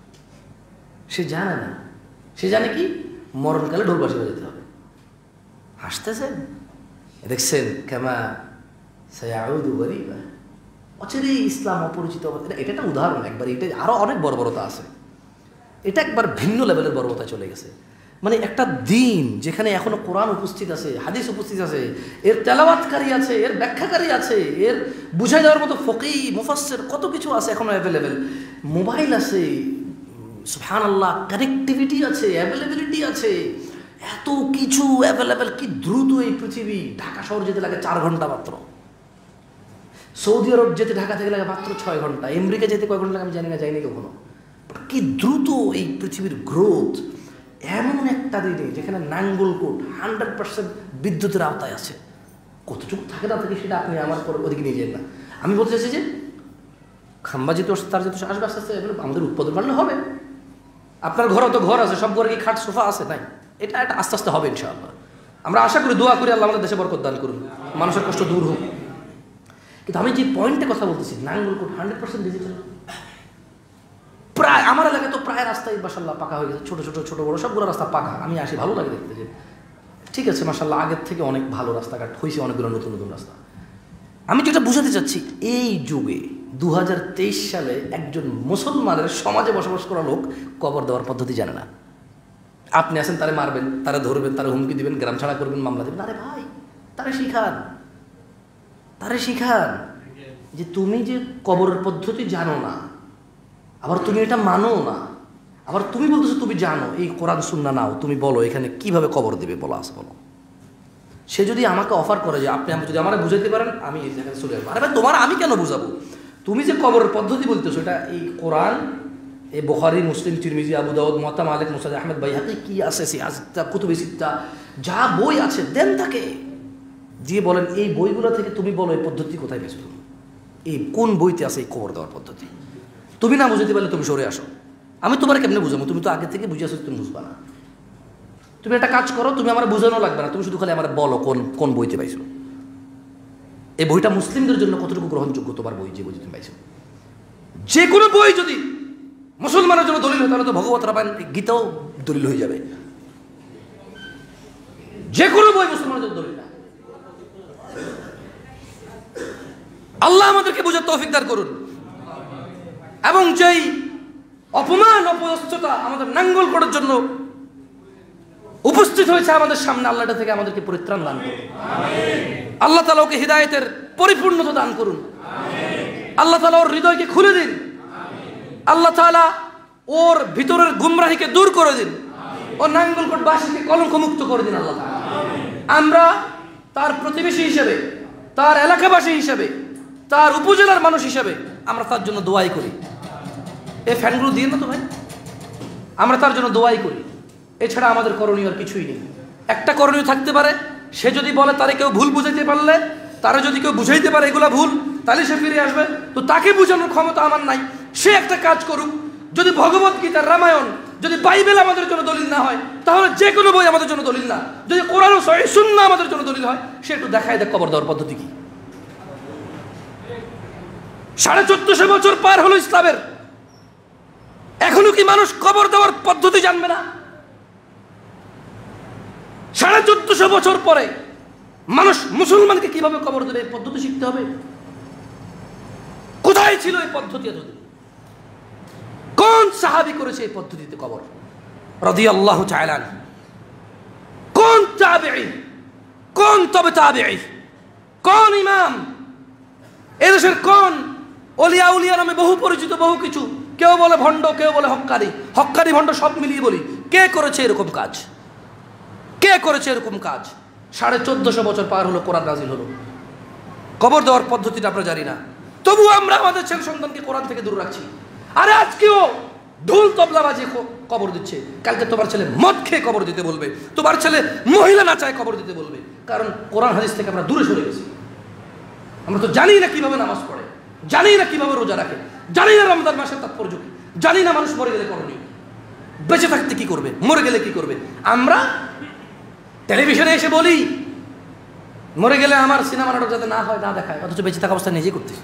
সে জানে না। সে জানে কি মরণকালে ঢোলবাসী বাজাতে হবে। হাসতেছেন, দেখছেন কামা সায়াউদু গরীবা, অচিরেই ইসলাম অপরিচিত। এটা একটা উদাহরণ একবার, এটা আরো অনেক বর্বরতা আছে। এটা একবার ভিন্ন লেভেলের বর্বরতায় চলে গেছে। মানে একটা দিন যেখানে এখনো কোরআন উপস্থিত আছে, হাদিস উপস্থিত আছে, এর তেলাওয়াতকারী আছে, এর ব্যাখ্যাকারী আছে, এর বুঝাই দেওয়ার মতো ফকিহ মুফাসসির কত কিছু আছে এখনো অ্যাভেলেবেল, মোবাইল আছে, সুবহানাল্লাহ, কানেক্টিভিটি আছে, অ্যাভেলেবিলিটি আছে, এত কিছু অ্যাভেলেবেল। কি দ্রুত এই পৃথিবী! ঢাকা শহর যেতে লাগে চার ঘন্টা মাত্র, সৌদি আরব যেতে ঢাকা থেকে লাগে মাত্র ছয় ঘন্টা, আমেরিকা যেতে কয় ঘন্টা লাগে আমি জানি না, যাইনি কখনো। কি দ্রুত এই পৃথিবীর গ্রোথ! এমন একটা দিনে যেখানে নাঙ্গলকোট হান্ড্রেড পার্সেন্ট বিদ্যুতের আওতায় আছে, কতটুকু থাকে না থাকে সেটা আপনি আমার পরে ওদিকে নিয়ে যান না। আমি বলতে চাইছি যে খাম্বা যেহেতু তার যেহেতু আসবে আস্তে আস্তে আমাদের উৎপাদন বাড়লে হবে। আপনার ঘরও তো ঘর আছে, সব ঘরে কি খাট সোফা আছে? নাই। এটা একটা আস্তে আস্তে হবে ইনশাআল্লাহ। আমরা আশা করি, দোয়া করি আল্লাহ আমাদের দেশে বরকত দান করুন, মানুষের কষ্ট দূর হোক। কিন্তু আমি যে পয়েন্টে কথা বলতেছি, নাঙ্গলকোট হান্ড্রেড পার্সেন্ট ডিজিটাল, প্রায় আমার এলাকায় তো প্রায় রাস্তায় মাশাআল্লাহ পাকা হয়ে গেছে, ছোটো ছোটো ছোটো বড়ো সবগুলো রাস্তা পাকা। আমি আসি, ভালো লাগে দেখতে যে ঠিক আছে মাশাআল্লাহ, আগের থেকে অনেক ভালো রাস্তাঘাট হয়েছে, অনেকগুলো নতুন নতুন রাস্তা। আমি যেটা বুঝাতে চাচ্ছি, এই যুগে দু হাজার তেইশ সালে একজন মুসলমানের সমাজে বসবাস করা লোক কবর দেওয়ার পদ্ধতি জানে না। আপনি আসেন, তারে মারবেন, তারা ধরবেন, তারা হুমকি দিবেন, গ্রাম ছাড়া করবেন, মামলা দেবেন। আরে ভাই, তারে শিখান, তারে শিখান যে তুমি যে কবরের পদ্ধতি জানো না, আবার তুমি এটা মানো না, আবার তুমি বলতেছো তুমি জানো, এই কোরআন সুন্নাহ নাও, তুমি বলো এখানে কিভাবে কবর দেবে, বলো আছে বলো। সে যদি আমাকে অফার করে যে আপনি যদি আমার বুঝাইতে পারেন, আমি এই জায়গায় চলে যাবো। আরে ভাই, তোমার আমি কেন বুঝাবো? তুমি যে কবরের পদ্ধতি বলতেছো, এটা এই কোরআন, এই বুখারী, মুসলিম, তিরমিজি, আবু দাউদ, মুওয়াত্তা মালিক, মুসনাদ আহমদ, বাইহাকী, কি আছে সিয়াসিত্তা, কুতুবে সিত্তা, যা বই আছে দেন তাকে, দিয়ে বলেন এই বইগুলো থেকে তুমি বলো এই পদ্ধতি কোথায় পেয়েছো, তুমি এই কোন বইতে আছে এই কবর দেওয়ার পদ্ধতি। তুমি না বুঝতে পারলে তুমি সরে আসো, আমি তোমার কেমনে বুঝাবো? তুমি তো আগে থেকে বুঝে আসো, তুমি বুঝবা না। তুমি একটা কাজ করো, তুমি আমার বুঝানো লাগবে না, তুমি শুধু খালি আমার বলো কোন কোন বইতে পাইছো। এই বইটা মুসলিমদের জন্য কতটুকু গ্রহণযোগ্য তোমার বই, যে বই তুমি পাইছো? যে কোনো বই যদি মুসলমানের জন্য দলিল হয় তাহলে তো ভগবত রামায়ণ গীতাও দলিল হয়ে যাবে। যে কোনো বই মুসলমানের জন্য দলিল না। আল্লাহ আমাদেরকে বোঝার তৌফিক দান করুন, এবং যেই অপমান অপদস্থতা আমাদের নাঙ্গল করার জন্য উপস্থিত হয়েছে আমাদের সামনে, আল্লাহটা থেকে আমাদেরকে পরিত্রাণ দান করুন। আল্লাহ তাআলা ওকে হিদায়াতের পরিপূর্ণতা দান করুন। আল্লাহ তাআলা ওর হৃদয়কে খুলে দিন। আল্লাহ তাআলা ওর ভিতরের গুমরাহিকে দূর করে দিন। ও নাঙ্গলকোটবাসীকে কলঙ্ক মুক্ত করে দিন আল্লাহ তাআলা। আমরা তার প্রতিবেশী হিসেবে, তার এলাকাবাসী হিসেবে, তার উপজেলার মানুষ হিসেবে আমরা তার জন্য দোয়াই করি। এই ফ্যানগুলো দিয়ে না তো ভাই, আমরা তার জন্য দোয়াই করি। এছাড়া আমাদের করণীয় আর কিছুই নেই। একটা করণীয় থাকতে পারে, সে যদি বলে তারে কেউ ভুল বুঝাইতে পারলে, তারা যদি কেউ বুঝাইতে পারে এগুলা ভুল, তাহলে সে ফিরে আসবে। তো তাকে বুঝানোর ক্ষমতা আমার নাই। সে একটা কাজ করুক। যদি ভগবত গীতা, রামায়ণ, যদি বাইবেল আমাদের জন্য দলিল না হয়, তাহলে যে কোনো বই আমাদের জন্য দলিল না। যদি কোরআন ও সহিহ সুন্নাহ আমাদের জন্য দলিল হয়, সে একটু দেখায় দেখ কবর দেওয়ার পদ্ধতি কি। সাড়ে চোদ্দশো বছর পার হলো ইসলামের, এখনো কি মানুষ কবর দেওয়ার পদ্ধতি জানবে না? সাড়ে চোদ্দশো বছর পরে মানুষ মুসলমানকে কিভাবে কবর দেবে এই পদ্ধতি শিখতে হবে। কোথায় ছিল এই পদ্ধতি এতদিন? কোন সাহাবী করেছে এই পদ্ধতিতে কবর রাদিয়াল্লাহু তাআলা? কোন তাবেঈ, কোন তবে তাবেঈ, কোন ইমাম, এদেশের কোন ওলিয়া উলিয়া নামে বহু পরিচিত বহু কিছু, কেউ বলে ভণ্ড, কেউ বলে হক্কারি, হক্কারি ভণ্ড সব মিলিয়ে বলি, কে করেছে এরকম কাজ? কে করেছে এরকম কাজ? সাড়ে চোদ্দশো বছর পার হলো, কোরআন নাজিল হলো, কবর দেওয়ার পদ্ধতিটা আমরা জানি না। তবু আমরা আমাদের ছেলে সন্তানকে কোরআন থেকে দূর রাখছি। আরে আজকেও ঢোল তবলা বাজিয়ে কবর দিচ্ছে, কালকে তোমার ছেলে মদ খেয়ে কবর দিতে বলবে, তোমার ছেলে মহিলা নাচায় কবর দিতে বলবে। কারণ কোরআন হাদিস থেকে আমরা দূরে সরে গেছি। আমরা তো জানি না কিভাবে নামাজ পড়ে, জানি না কিভাবে রোজা রাখে, জানি না রমজান মাসের তাৎপর্য কি, জানি না মানুষ মরে গেলে করণীয়, বেঁচে থাকতে কি করবে, মরে গেলে কি করবে। আমরা টেলিভিশনে এসে বলি মরে গেলে আমার সিনেমা নাটক যাতে না হয়, না দেখায়, অথচ বেঁচে থাকা অবস্থা নিজেই করতেছি।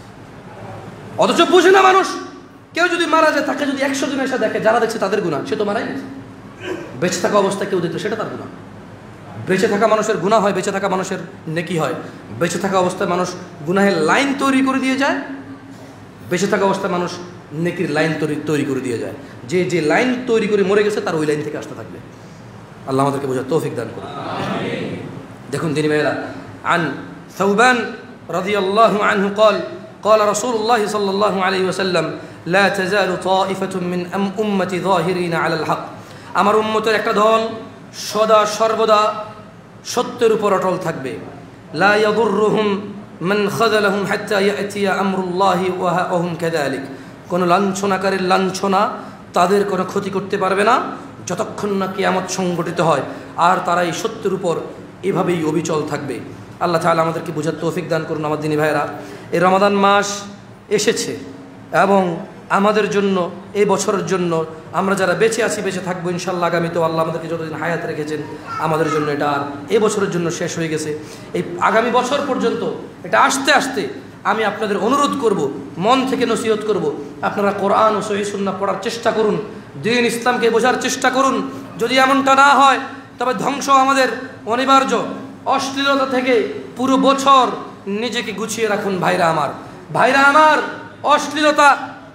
অথচ বুঝে না মানুষ, কেউ যদি মারা যায় তাকে যদি একশো জন এসে দেখে, যারা দেখছে তাদের গুনাহ, সে তো মারাই গেছে। বেঁচে থাকা অবস্থায় কেউ দেখলে সেটা তার গুনাহ। বেঁচে থাকা মানুষের গুনাহ হয়, বেঁচে থাকা মানুষের নেকি হয়। বেঁচে থাকা অবস্থায় মানুষ গুনাহের লাইন তৈরি করে দিয়ে যায়, বেঁচে থাকা অবস্থায় মানুষ নেকির লাইন তৈরি তৈরি করে দিয়ে যায়। যে যে লাইন তৈরি করে মরে গেছে তার ওই লাইন থেকে আসতে থাকবে। আল্লাহ আমাদেরকে বোঝার তৌফিক দান করুন। দেখুন তিনি ভাইয়েরা, আন সাউবান রাদিয়াল্লাহু আনহু قال قال رسول الله صلى الله عليه وسلم لا تزال طائفة من أمتي ظاهرين على الحق। আমার উম্মতের একটা দল সদা সর্বদা সত্যের উপর অটল থাকবে। لا يضرهم من خذلهم حتى يأتي أمر الله وهم كذلك। কোনো লাঞ্ছনাকারীর লাঞ্ছনা তাদের কোনো ক্ষতি করতে পারবে না যতক্ষণ না কিয়ামত সংগঠিত হয়, আর তারা এই সত্যের উপর এভাবেই অবিচল থাকবে। আল্লাহ তাআলা আমাদেরকে বোঝার তৌফিক দান করুন। আমার দিনী ভাইয়েরা, এই রমাদান মাস এসেছে এবং আমাদের জন্য, এই বছরের জন্য আমরা যারা বেঁচে আছি, বেঁচে থাকবো ইনশাল্লাহ আগামীতেও, আল্লাহ আমাদেরকে যতদিন হায়াত রেখেছেন আমাদের জন্য এটা আর এই বছরের জন্য শেষ হয়ে গেছে। এই আগামী বছর পর্যন্ত এটা আসতে আসতে আমি আপনাদের অনুরোধ করব, মন থেকে নসিহত করব, আপনারা কোরআন ও সহিহ সুন্নাহ পড়ার চেষ্টা করুন, দ্বীন ইসলামকে বোঝার চেষ্টা করুন। যদি এমনটা না হয় তবে ধ্বংস আমাদের অনিবার্য। অশ্লীলতা থেকে পুরো বছর নিজেকে গুছিয়ে রাখুন ভাইরা আমার, ভাইরা আমার। অশ্লীলতা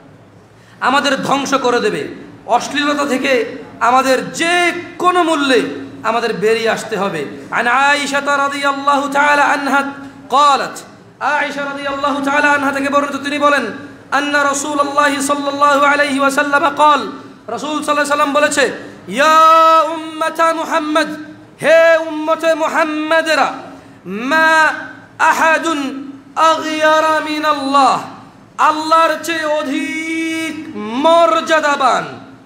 আমাদের ধ্বংস করে দেবে। অশ্লীলতা থেকে আমাদের যে কোনো মূল্যে আমাদের বেরিয়ে আসতে হবে। আন আয়েশা রাদিয়াল্লাহু তাআলা আনহা قالت, আয়েশা রাদিয়াল্লাহু তাআলা আনহা থেকে বর্ণিত, তিনি বলেন, আন্না রাসূলুল্লাহ সাল্লাল্লাহু আলাইহি ওয়াসাল্লাম قال, রাসূল সাল্লাল্লাহু আলাইহি ওয়াসাল্লাম বলেছে, ইয়া উম্মাতা মুহাম্মদ, হে উম্মতে মুহাম্মাদেরা, মা আহাদুন আগয়ারা মিনাল্লাহ, আল্লাহর চেয়ে অধিক মর্যাদাবান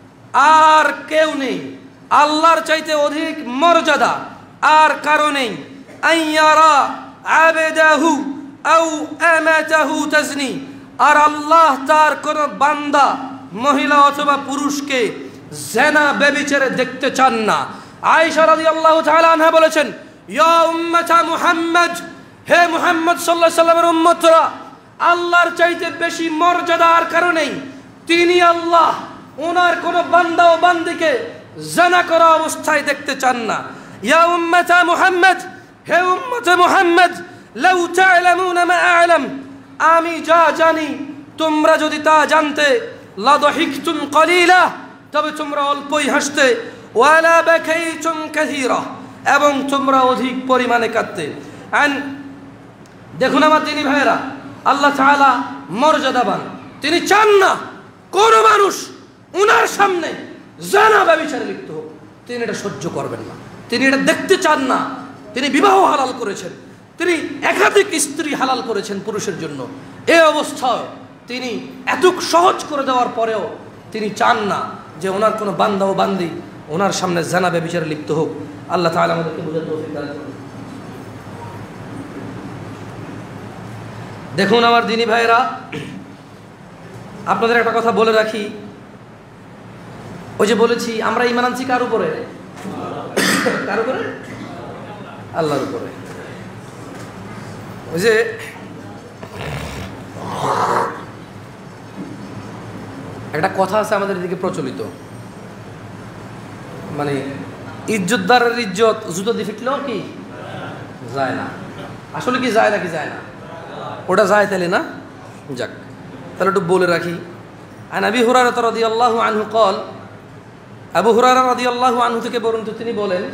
আর কেউ নেই, আল্লাহর চাইতে অধিক মর্যাদা আর কারো নেই। আইয়ারা আবেদাহু আও আমাতাহু তাজনি, আর আল্লাহ তার কোন বান্দা মহিলা অথবা পুরুষকে জেনা ব্যভিচারে দেখতে চান না। আয়েশা রাদিয়াল্লাহু তাআলা আনহা বলেছেন, ইয়া উম্মাতা মুহাম্মদ, হে মুহাম্মদ সাল্লাল্লাহু আলাইহি সাল্লামের উম্মতরা, আল্লাহর চাইতে বেশি মর্যাদার কারণেই তিনি আল্লাহ ওনার কোন বান্দা ও বান্দিকে জানা করা অবস্থায় দেখতে চান না। ইয়া উম্মতা মুহাম্মদ, হে উম্মতে মুহাম্মদ, লাউ তা'লামুনা মা আ'লাম, আমি যা জানি তোমরা যদি তা জানতে, লাদহিকতুম কলিলা, তবে তোমরা অল্পই হাসতে, ওয়ালা বাকাইতুম কাসীরা, এবং তোমরা অধিক পরিমাণে কাঁদতে। আন দেখুন আমার দিনী ভাইয়েরা, আল্লাহ তাআলা মর্যাদাবান, তিনি চান না কোন মানুষ উনার সামনে জানা ব্যভিচারে লিপ্ত হোক, তিনি এটা সহ্য করবেন না, তিনি এটা দেখতে চান না। তিনি বিবাহ হালাল করেছেন, তিনি একাধিক স্ত্রী হালাল করেছেন পুরুষের জন্য। এই অবস্থায় তিনি এত সহজ করে দেওয়ার পরেও তিনি চান না যে ওনার কোনো বান্দা ও বান্দি ওনার সামনে জানা ব্যভিচারে লিপ্ত হোক। আল্লাহ তাআলা আমাদেরকে বুঝার তৌফিক দান করুন। দেখুন আমার দিনী ভাইয়েরা, আপনাদের একটা কথা বলে রাখি, ওই যে বলেছি আমরা ঈমান আনছি কার উপরে? কার উপরে? আল্লাহর উপরে। ওই যে একটা কথা আছে আমাদের এদিকে প্রচলিত, মানে ইজ্জতদারের ইজ্জত জুতো দিয়ে ফিটলেও কি যায় না। আসলে কি যায় নাকি যায় না? ওটা যায় তাহলে না? যাক, তাহলে একটু বলে রাখি। আন আবি হুরায়রা রাদিয়াল্লাহু আনহু قال, আবু হুরায়রা রাদিয়াল্লাহু আনহু থেকে বর্ণিত, তিনি বলেন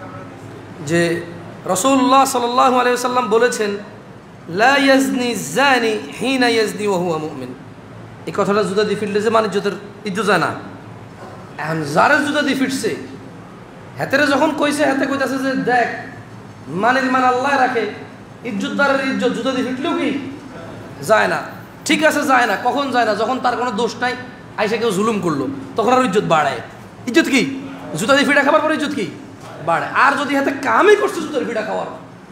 যে রাসূলুল্লাহ সাল্লাল্লাহু আলাইহি ওয়াসাল্লাম বলেছেন, লা ইয়াজনি যানি হিনা ইয়াজনি ওয়া হুয়া মুমিন। এই কথাটা জুতা দিয়ে ফিটলে যে মানে ইজ্জতের ইজ্জত যায় না। এখন যারা জুতা দিয়ে ফিটছে হাতেরে যখন কইছে, হাতে কইতাছে যে দেখ মানের মান আল্লাহ রাখে, ইজ্জতদারের ইজ্জত জুতা দিয়ে ফিটলেও কি যায় না। ঠিক আছে, যায় না। কখন যায় না? যখন তার কোনো দোষ নাই, আইসা কেউ জুলুম করলো, তখন আর ইজ্জত বাড়ায়। ইজ্জত কি? জুতা দিয়ে ফিটা খাবার পরে ইজ্জত কি বাড়ায়। আর যদি হাতে কামই করছে জুতার ফিটা খাওয়ার,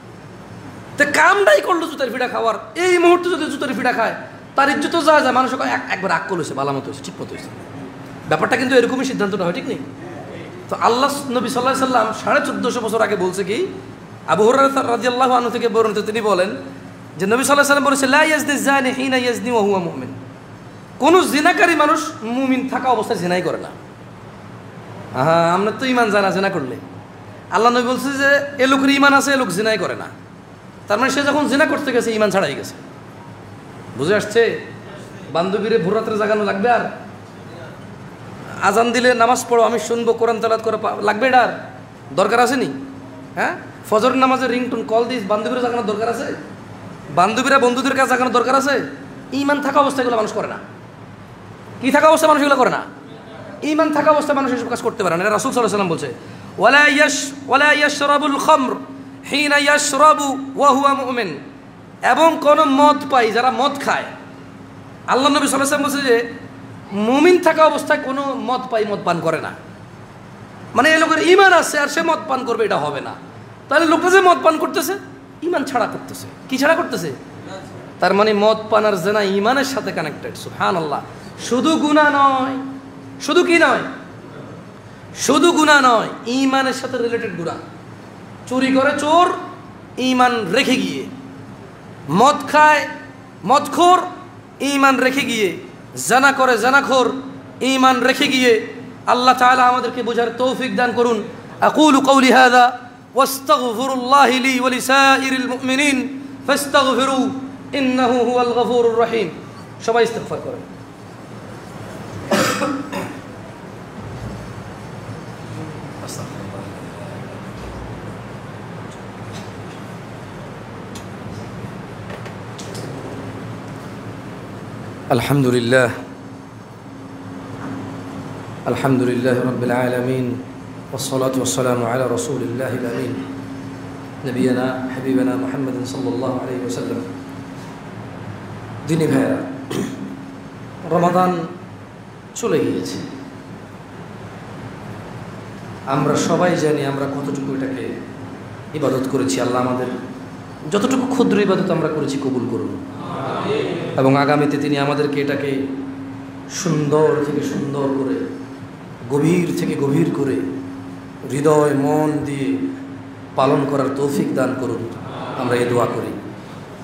তো কামটাই করলো জুতার ফিটা খাওয়ার, এই মুহূর্তে যদি জুতার ফিটা খায় তার ইজ্জত তো যায় যায়। মানুষ একবার আক্কল হয়েছে, বালামত হয়েছে, ঠিক মতো হয়েছে। ব্যাপারটা কিন্তু এরকমই সিদ্ধান্তটা হয়, ঠিক নেই? তো আল্লাহ নবী সাল্লাল্লাহু আলাইহি সাল্লাম সাড়ে চোদ্দশো বছর আগে বলছে কি, আবু হুরায়রা রাদিয়াল্লাহু আনহু থেকে বর্ণিত, তিনি বলেন যে নবী সাল্লাল্লাহু আলাইহি সাল্লাম বলেছে, লা ইয়াজনি যানি হিনা ইয়াজনি ওয়া হুয়া মুমিন। কোন জিনাকারী মানুষ মুমিন থাকা অবস্থায় জিনাই করে না। হ্যাঁ, আমরা তো ইমান জানা জিনা করলে। আল্লাহ নবী বলছে যে এ লোকের ইমান আছে, এ লোক জিনাই করে না। তার মানে সে যখন জিনা করতে গেছে ইমান ছাড়াই গেছে। বুঝে আসছে? বান্ধবীরে ভোর রাত্রে জাগানো লাগবে? আর আজান দিলে নামাজ পড়ো, আমি শুনবো, কোরআন তেলাওয়াত করে লাগবে? এটার দরকার আছে নি? হ্যাঁ, ফজর নামাজের রিংটোন কল দিস বান্ধবীরা জাগানোর দরকার আছে? বান্ধবীরা বন্ধুদের কাছে জাগানোর দরকার আছে? ইমান থাকা অবস্থায় এগুলো মানুষ করে না। কি থাকা অবস্থায় মানুষ এগুলো করে না? ইমান থাকা অবস্থায় মানুষ এসব কাজ করতে পারে না। রাসূল সাল্লাল্লাহু আলাইহি ওয়াসাল্লাম বলছে, ওয়ালা ইয়াশ ওয়ালা ইয়াশরাবুল খামর হিনা ইয়াশরাবু ওয়া হুয়া মুমিন। এবং কোন মদ পাই, যারা মদ খায়, আল্লাহ নবী সাল্লাল্লাহু আলাইহি ওয়াসাল্লাম বলছে যে মুমিন থাকা অবস্থায় কোনো মদ পাই মদ পান করে না। মানে এই লোকের ইমান আছে আর সে মদ পান করবে, এটা হবে না। তাহলে লোকটা যে মদ পান করতেছে ইমান ছাড়া করতেছে। কি ছাড়া করতেছে? তার মানে মদ পান আর জেনা ইমানের সাথে কানেক্টেড। সুবহানাল্লাহ। শুধু গুনাহ নয়, শুধু কি নয়, শুধু গুনাহ নয়, ইমানের সাথে রিলেটেড গুনাহ। চুরি করে চোর ইমান রেখে গিয়ে, মদ খায় মদখোর ইমান রেখে গিয়ে, জানা করে জানাখোর ইমান রেখে গিয়ে। আল্লাহ তাআলা আমাদেরকে বোঝার তৌফিক দান করুন। আকুলু কওলি হাযা ওয়াস্তাগফিরুল্লাহি লি ওয়া লিসাইরিল মুমিনিন ফাস্তাগফিরু ইন্নাহু হুয়াল গফুরুর রহিম। সবাই ইস্তিগফার করেন। আলহামদুলিল্লাহ আলহামদুলিল্লাহ রাব্বিল আলামিন والصلاة والسلام على رسول الله الأمين نبينا حبيبنا محمد صلى الله عليه وسلم. দিনী ভাইরা, রমাদান চলে গিয়েছে। আমরা সবাই জানি আমরা কতটুকু এটাকে ইবাদত করেছি। আল্লাহ আমাদের যতটুকু ক্ষুদ্র ইবাদত আমরা করেছি কবুল করুন, এবং আগামীতে তিনি আমাদেরকে এটাকে সুন্দর থেকে সুন্দর করে, গভীর থেকে গভীর করে, হৃদয় মন দিয়ে পালন করার তৌফিক দান করুন। আমরা এই দোয়া করি।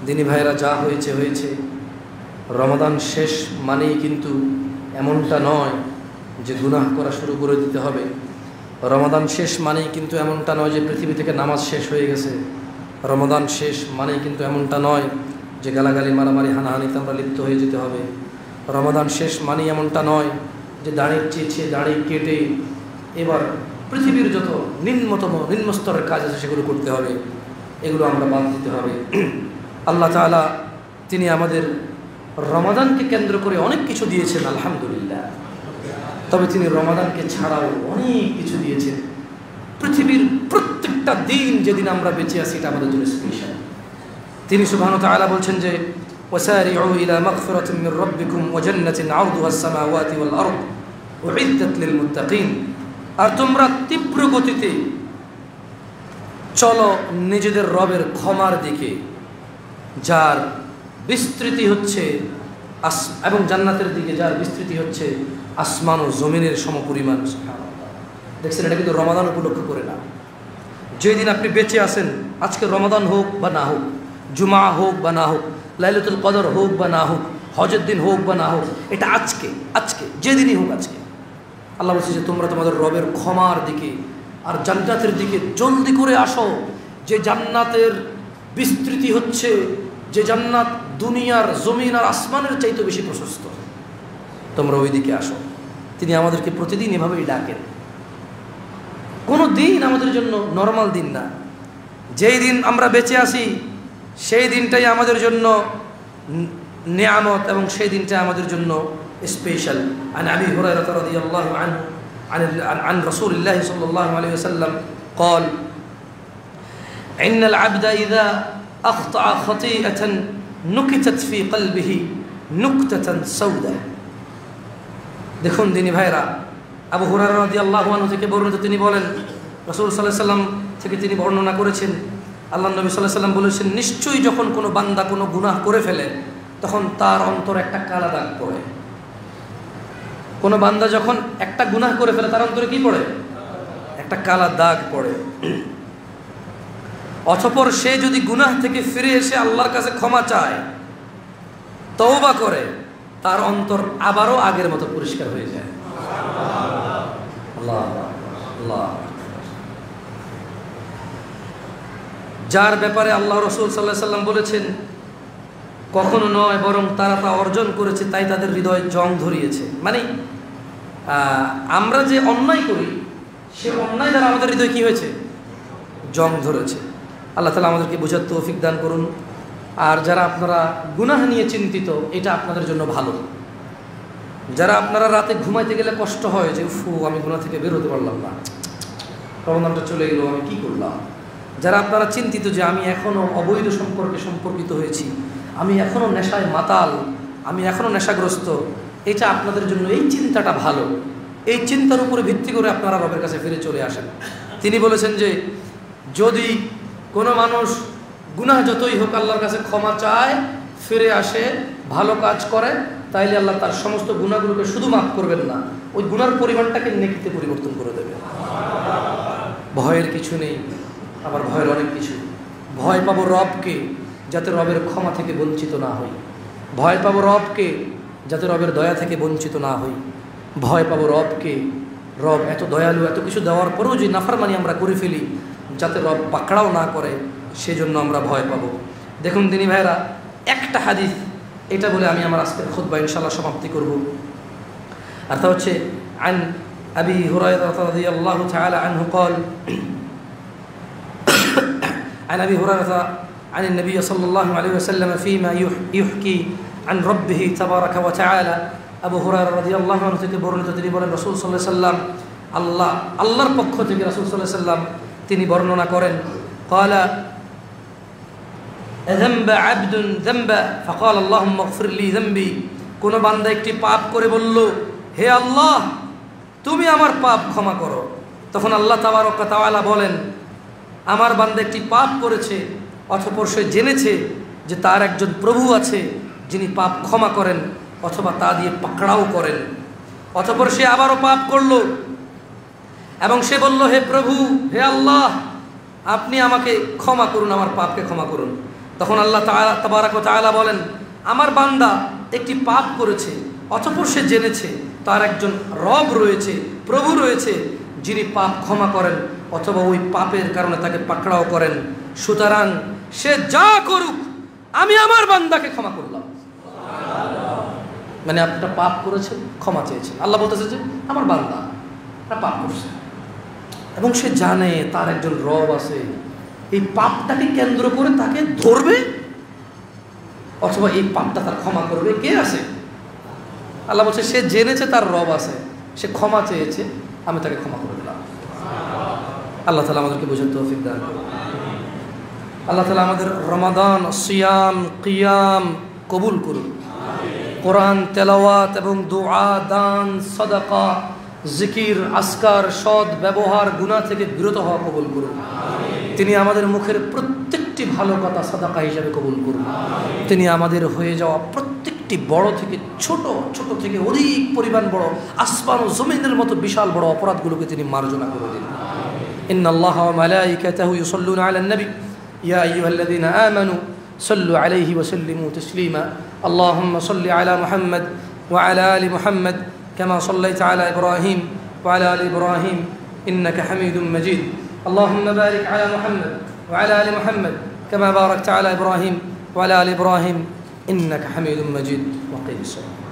দিনী ভাইরা, যা হয়েছে হয়েছে। রমাদান শেষ মানেই কিন্তু এমনটা নয় যে গুনাহ করা শুরু করে দিতে হবে। রমাদান শেষ মানেই কিন্তু এমনটা নয় যে পৃথিবী থেকে নামাজ শেষ হয়ে গেছে। রমাদান শেষ মানেই কিন্তু এমনটা নয় যে গালাগালি, মারামারি, হানাহানিতে আমরা লিপ্ত হয়ে যেতে হবে। রমাদান শেষ মানেই এমনটা নয় যে দাড়ি চেয়েছে, দাড়ি কেটে এবার পৃথিবীর যত নিম্নতম নিম্নস্তরের কাজ আছে সেগুলো করতে হবে। এগুলো আমরা বাদ দিতে হবে। আল্লাহ তাআলা তিনি আমাদের রমাদানকে কেন্দ্র করে অনেক কিছু দিয়েছেন, আলহামদুলিল্লাহ। তবে তিনি রমাদানকে ছাড়াও অনেক কিছু দিয়েছেন। পৃথিবীর প্রত্যেকটা দিন যেদিন আমরা বেঁচে আছি এটা আমাদের জন্য স্পেশাল। তিনি সুবহানাহু ওয়া তাআলা বলছেন যে ওয়াসারিউ ইলা মাগফিরাতিন মির রাব্বিকুম ওয়া জান্নাতিন আরদুহা আস-সামাওয়াতি ওয়াল আরদ উইদ্দাত লিল মুত্তাকিন। আর তোমরা তীব্র গতিতে চলো নিজেদের রবের ক্ষমার দিকে, যার বিস্তৃতি হচ্ছে এবং জান্নাতের দিকে যার বিস্তৃতি হচ্ছে আসমান ও জমিনের সমপরিমাণ। দেখছেন, এটা কিন্তু রমাদান উপলক্ষ করে না। যেদিন আপনি বেঁচে আছেন, আজকে রমাদান হোক বা না হোক, জুমা হোক বা না হোক, লাইলাতুল কদর হোক বা না হোক, হজের দিন হোক বা না হোক, এটা আজকে আজকে যেদিনই হোক আজকে আল্লাহ বলছে যে তোমরা তোমাদের রবের ক্ষমার দিকে আর জান্নাতের দিকে জলদি করে আসো। যে জান্নাতের বিস্তৃতি হচ্ছে, যে জান্নাত দুনিয়ার জমিন আর আসমানের চাইতে বেশি প্রশস্ত, তোমরা ওই দিকে আসো। তিনি আমাদেরকে প্রতিদিন এভাবেই ডাকেন। কোনো দিন আমাদের জন্য নরমাল দিন না। যেই দিন আমরা বেঁচে আসি সেই দিনটাই আমাদের জন্য নিয়ামত এবং সেই দিনটা আমাদের জন্য স্পেশাল। আন আবি হুরায়রা রাদিয়াল্লাহু আনহু عن عن رسول الله صلى الله عليه وسلم قال إن العبد إذا أخطأ خطيئة نكتت في قلبه نكتة سوداء। দেখুন দিনী ভাইরা, আবু হুরায়রা রাদিয়াল্লাহু আনহু থেকে বর্ণিত, তিনি বলেন রাসূল সাল্লাল্লাহু আলাইহি ওয়াসাল্লাম থেকে তিনি বর্ণনা করেছেন, আল্লাহ নবী সাল্লাল্লাহু আলাইহি ওয়াসাল্লাম বলেছেন, নিশ্চয়ই যখন কোনো বান্দা কোনো গুনাহ করে ফেলে তখন তার অন্তরে একটা কালা দাগ পড়ে। কোনো বান্দা যখন একটা গুনাহ করে ফেলে তার অন্তরে কি পড়ে? একটা কালা দাগ পড়ে। অতঃপর সে যদি গুনাহ থেকে ফিরে এসে আল্লাহর কাছে ক্ষমা চায়, তওবা করে, তার অন্তর আবারও আগের মতো পরিষ্কার হয়ে যায়। আল্লাহ আল্লাহ। যার ব্যাপারে আল্লাহ রাসূল সাল্লাল্লাহু আলাইহি ওয়াসাল্লাম বলেছেন, কখনো নয় বরং তারা তা অর্জন করেছে তাই তাদের হৃদয় জং ধরিয়েছে। মানে আমরা যে অন্যায় করি সে অন্যায় দ্বারা আমাদের হৃদয় কি হয়েছে? জং ধরেছে। আল্লাহ তাআলা আমাদেরকে বোঝার তৌফিক দান করুন। আর যারা আপনারা গুনাহ নিয়ে চিন্তিত, এটা আপনাদের জন্য ভালো। যারা আপনারা রাতে ঘুমাইতে গেলে কষ্ট হয় যে ফু আমি গুনাহ থেকে বের হতে পারলাম না, রমজানটা চলে গেল, আমি কি করলাম। যারা আপনারা চিন্তিত যে আমি এখনও অবৈধ সম্পর্কে সম্পর্কিত হয়েছি, আমি এখনও নেশায় মাতাল, আমি এখনও নেশাগ্রস্ত, এটা আপনাদের জন্য এই চিন্তাটা ভালো। এই চিন্তার উপরে ভিত্তি করে আপনারা রবের কাছে ফিরে চলে আসেন। তিনি বলেছেন যে যদি কোনো মানুষ গুনাহ যতই হোক আল্লাহর কাছে ক্ষমা চায়, ফিরে আসে, ভালো কাজ করে, তাইলে আল্লাহ তার সমস্ত গুনাহগুলোকে শুধু মাফ করবেন না, ওই গুনার পরিমাণটাকে নেকিতে পরিবর্তন করে দেবেন। ভয়ের কিছু নেই, আবার ভয়ের অনেক কিছু। ভয় পাবো রবকে, যাতে রবের ক্ষমা থেকে বঞ্চিত না হই। ভয় পাবো রবকে, যাতে রবের দয়া থেকে বঞ্চিত না হই। ভয় পাবো রবকে, রব এত দয়ালু, এত কিছু দেওয়ার পরেও যে নাফরমানি আমরা করে ফেলি, যাতে রব পাকড়াও না করে, সেজন্য আমরা ভয় পাবো। দেখুন দিনী ভাইরা, একটা হাদিস এটা বলে আমি আমার আজকের খুতবা ইনশাআল্লাহ সমাপ্তি করব। আর তা হচ্ছে আন আবি হুরায়রা রাদিয়াল্লাহু তাআলা আনহু قال عن أبي هريرة عن النبي صلى الله عليه وسلم فيما يحكي عن ربه تبارك وتعالى। আবু হুরায়রা রাদিয়াল্লাহু আনহু থেকে বর্ণিত, তিনি বলেন রাসূল সাল্লাল্লাহু আলাইহি ওয়াসাল্লাম আল্লাহ আল্লাহর পক্ষ থেকে রাসূল সাল্লাল্লাহু আলাইহি ওয়াসাল্লাম তিনি বর্ণনা করেন, قال ذنب عبد ذنبا فقال اللهم اغفر لي ذنبي। কোন বান্দা একটি পাপ করে বলল, হে আল্লাহ তুমি আমার পাপ ক্ষমা করো, তখন আল্লাহ তাবারক ওয়া তাআলা বলেন, আমার বান্দা একটি পাপ করেছে, অতঃপর সে জেনেছে যে তার একজন প্রভু আছে যিনি পাপ ক্ষমা করেন অথবা তা দিয়ে পাকড়াও করেন। অতঃপর সে আবারও পাপ করল এবং সে বলল, হে প্রভু, হে আল্লাহ আপনি আমাকে ক্ষমা করুন, আমার পাপকে ক্ষমা করুন। তখন আল্লাহ তাআলা তাবারাক ওয়া তাআলা বলেন, আমার বান্দা একটি পাপ করেছে, অতঃপর সে জেনেছে তার একজন রব রয়েছে, প্রভু রয়েছে, যিনি পাপ ক্ষমা করেন অথবা ওই পাপের কারণে তাকে পাকড়াও করেন। সুতরাং সে যা করুক আমি আমার বান্দাকে ক্ষমা করলাম। মানে আপনার পাপ করেছেন, ক্ষমা চেয়েছেন, আল্লাহ বলতেছে যে আমার বান্দা একটা পাপ করছে এবং সে জানে তার একজন রব আছে, এই পাপটাকে কেন্দ্র করে তাকে ধরবে অথবা এই পাপটা তার ক্ষমা করবে, কে আছে? আল্লাহ বলছে সে জেনেছে তার রব আছে, সে ক্ষমা চেয়েছে, আমি তাকে ক্ষমা করে দিলাম। আল্লাহ তাআলা আমাদেরকে বোঝার তৌফিক দান করুন। আল্লাহ তাআলা আমাদের রমাদান, সিয়াম, কিয়াম কবুল করুন। কোরআন তেলাওয়াত এবং দুআ, দান, সাদাকা, জিকির, আসকার, সৎ ব্যবহার, গুনাহ থেকে বিরত হওয়া কবুল করুন। তিনি আমাদের মুখের প্রত্যেকটি ভালো কথা সাদাকা হিসাবে কবুল করুন। তিনি আমাদের হয়ে যাওয়া প্রত্যেকটি বড় থেকে ছোট, ছোট থেকে অধিক পরিমাণ বড়, আসমান ও জমিনের মতো বিশাল বড় অপরাধগুলোকে তিনি মার্জনা করে দিন। ইন্নাল্লাহা ওয়া মালাইকাতাহু ইউসাল্লুনা আলান নবী ইয়া আইয়ুহাল্লাযীনা আমানু সাল্লু আলাইহি ওয়া সাল্লিমু তাসলিমা। আল্লাহুম্মা সাল্লি আলা মুহাম্মাদ ওয়া আলা আলি মুহাম্মাদ কামা সাল্লাইতা আলা ইব্রাহিম ওয়া আলা আলি ইব্রাহিম ইন্নাকা হামিদুম মাজিদ। اللهم بارك على محمد وعلى آل محمد كما باركت على إبراهيم وعلى آل إبراهيم إنك حميد مجيد. وقيم الصلاة.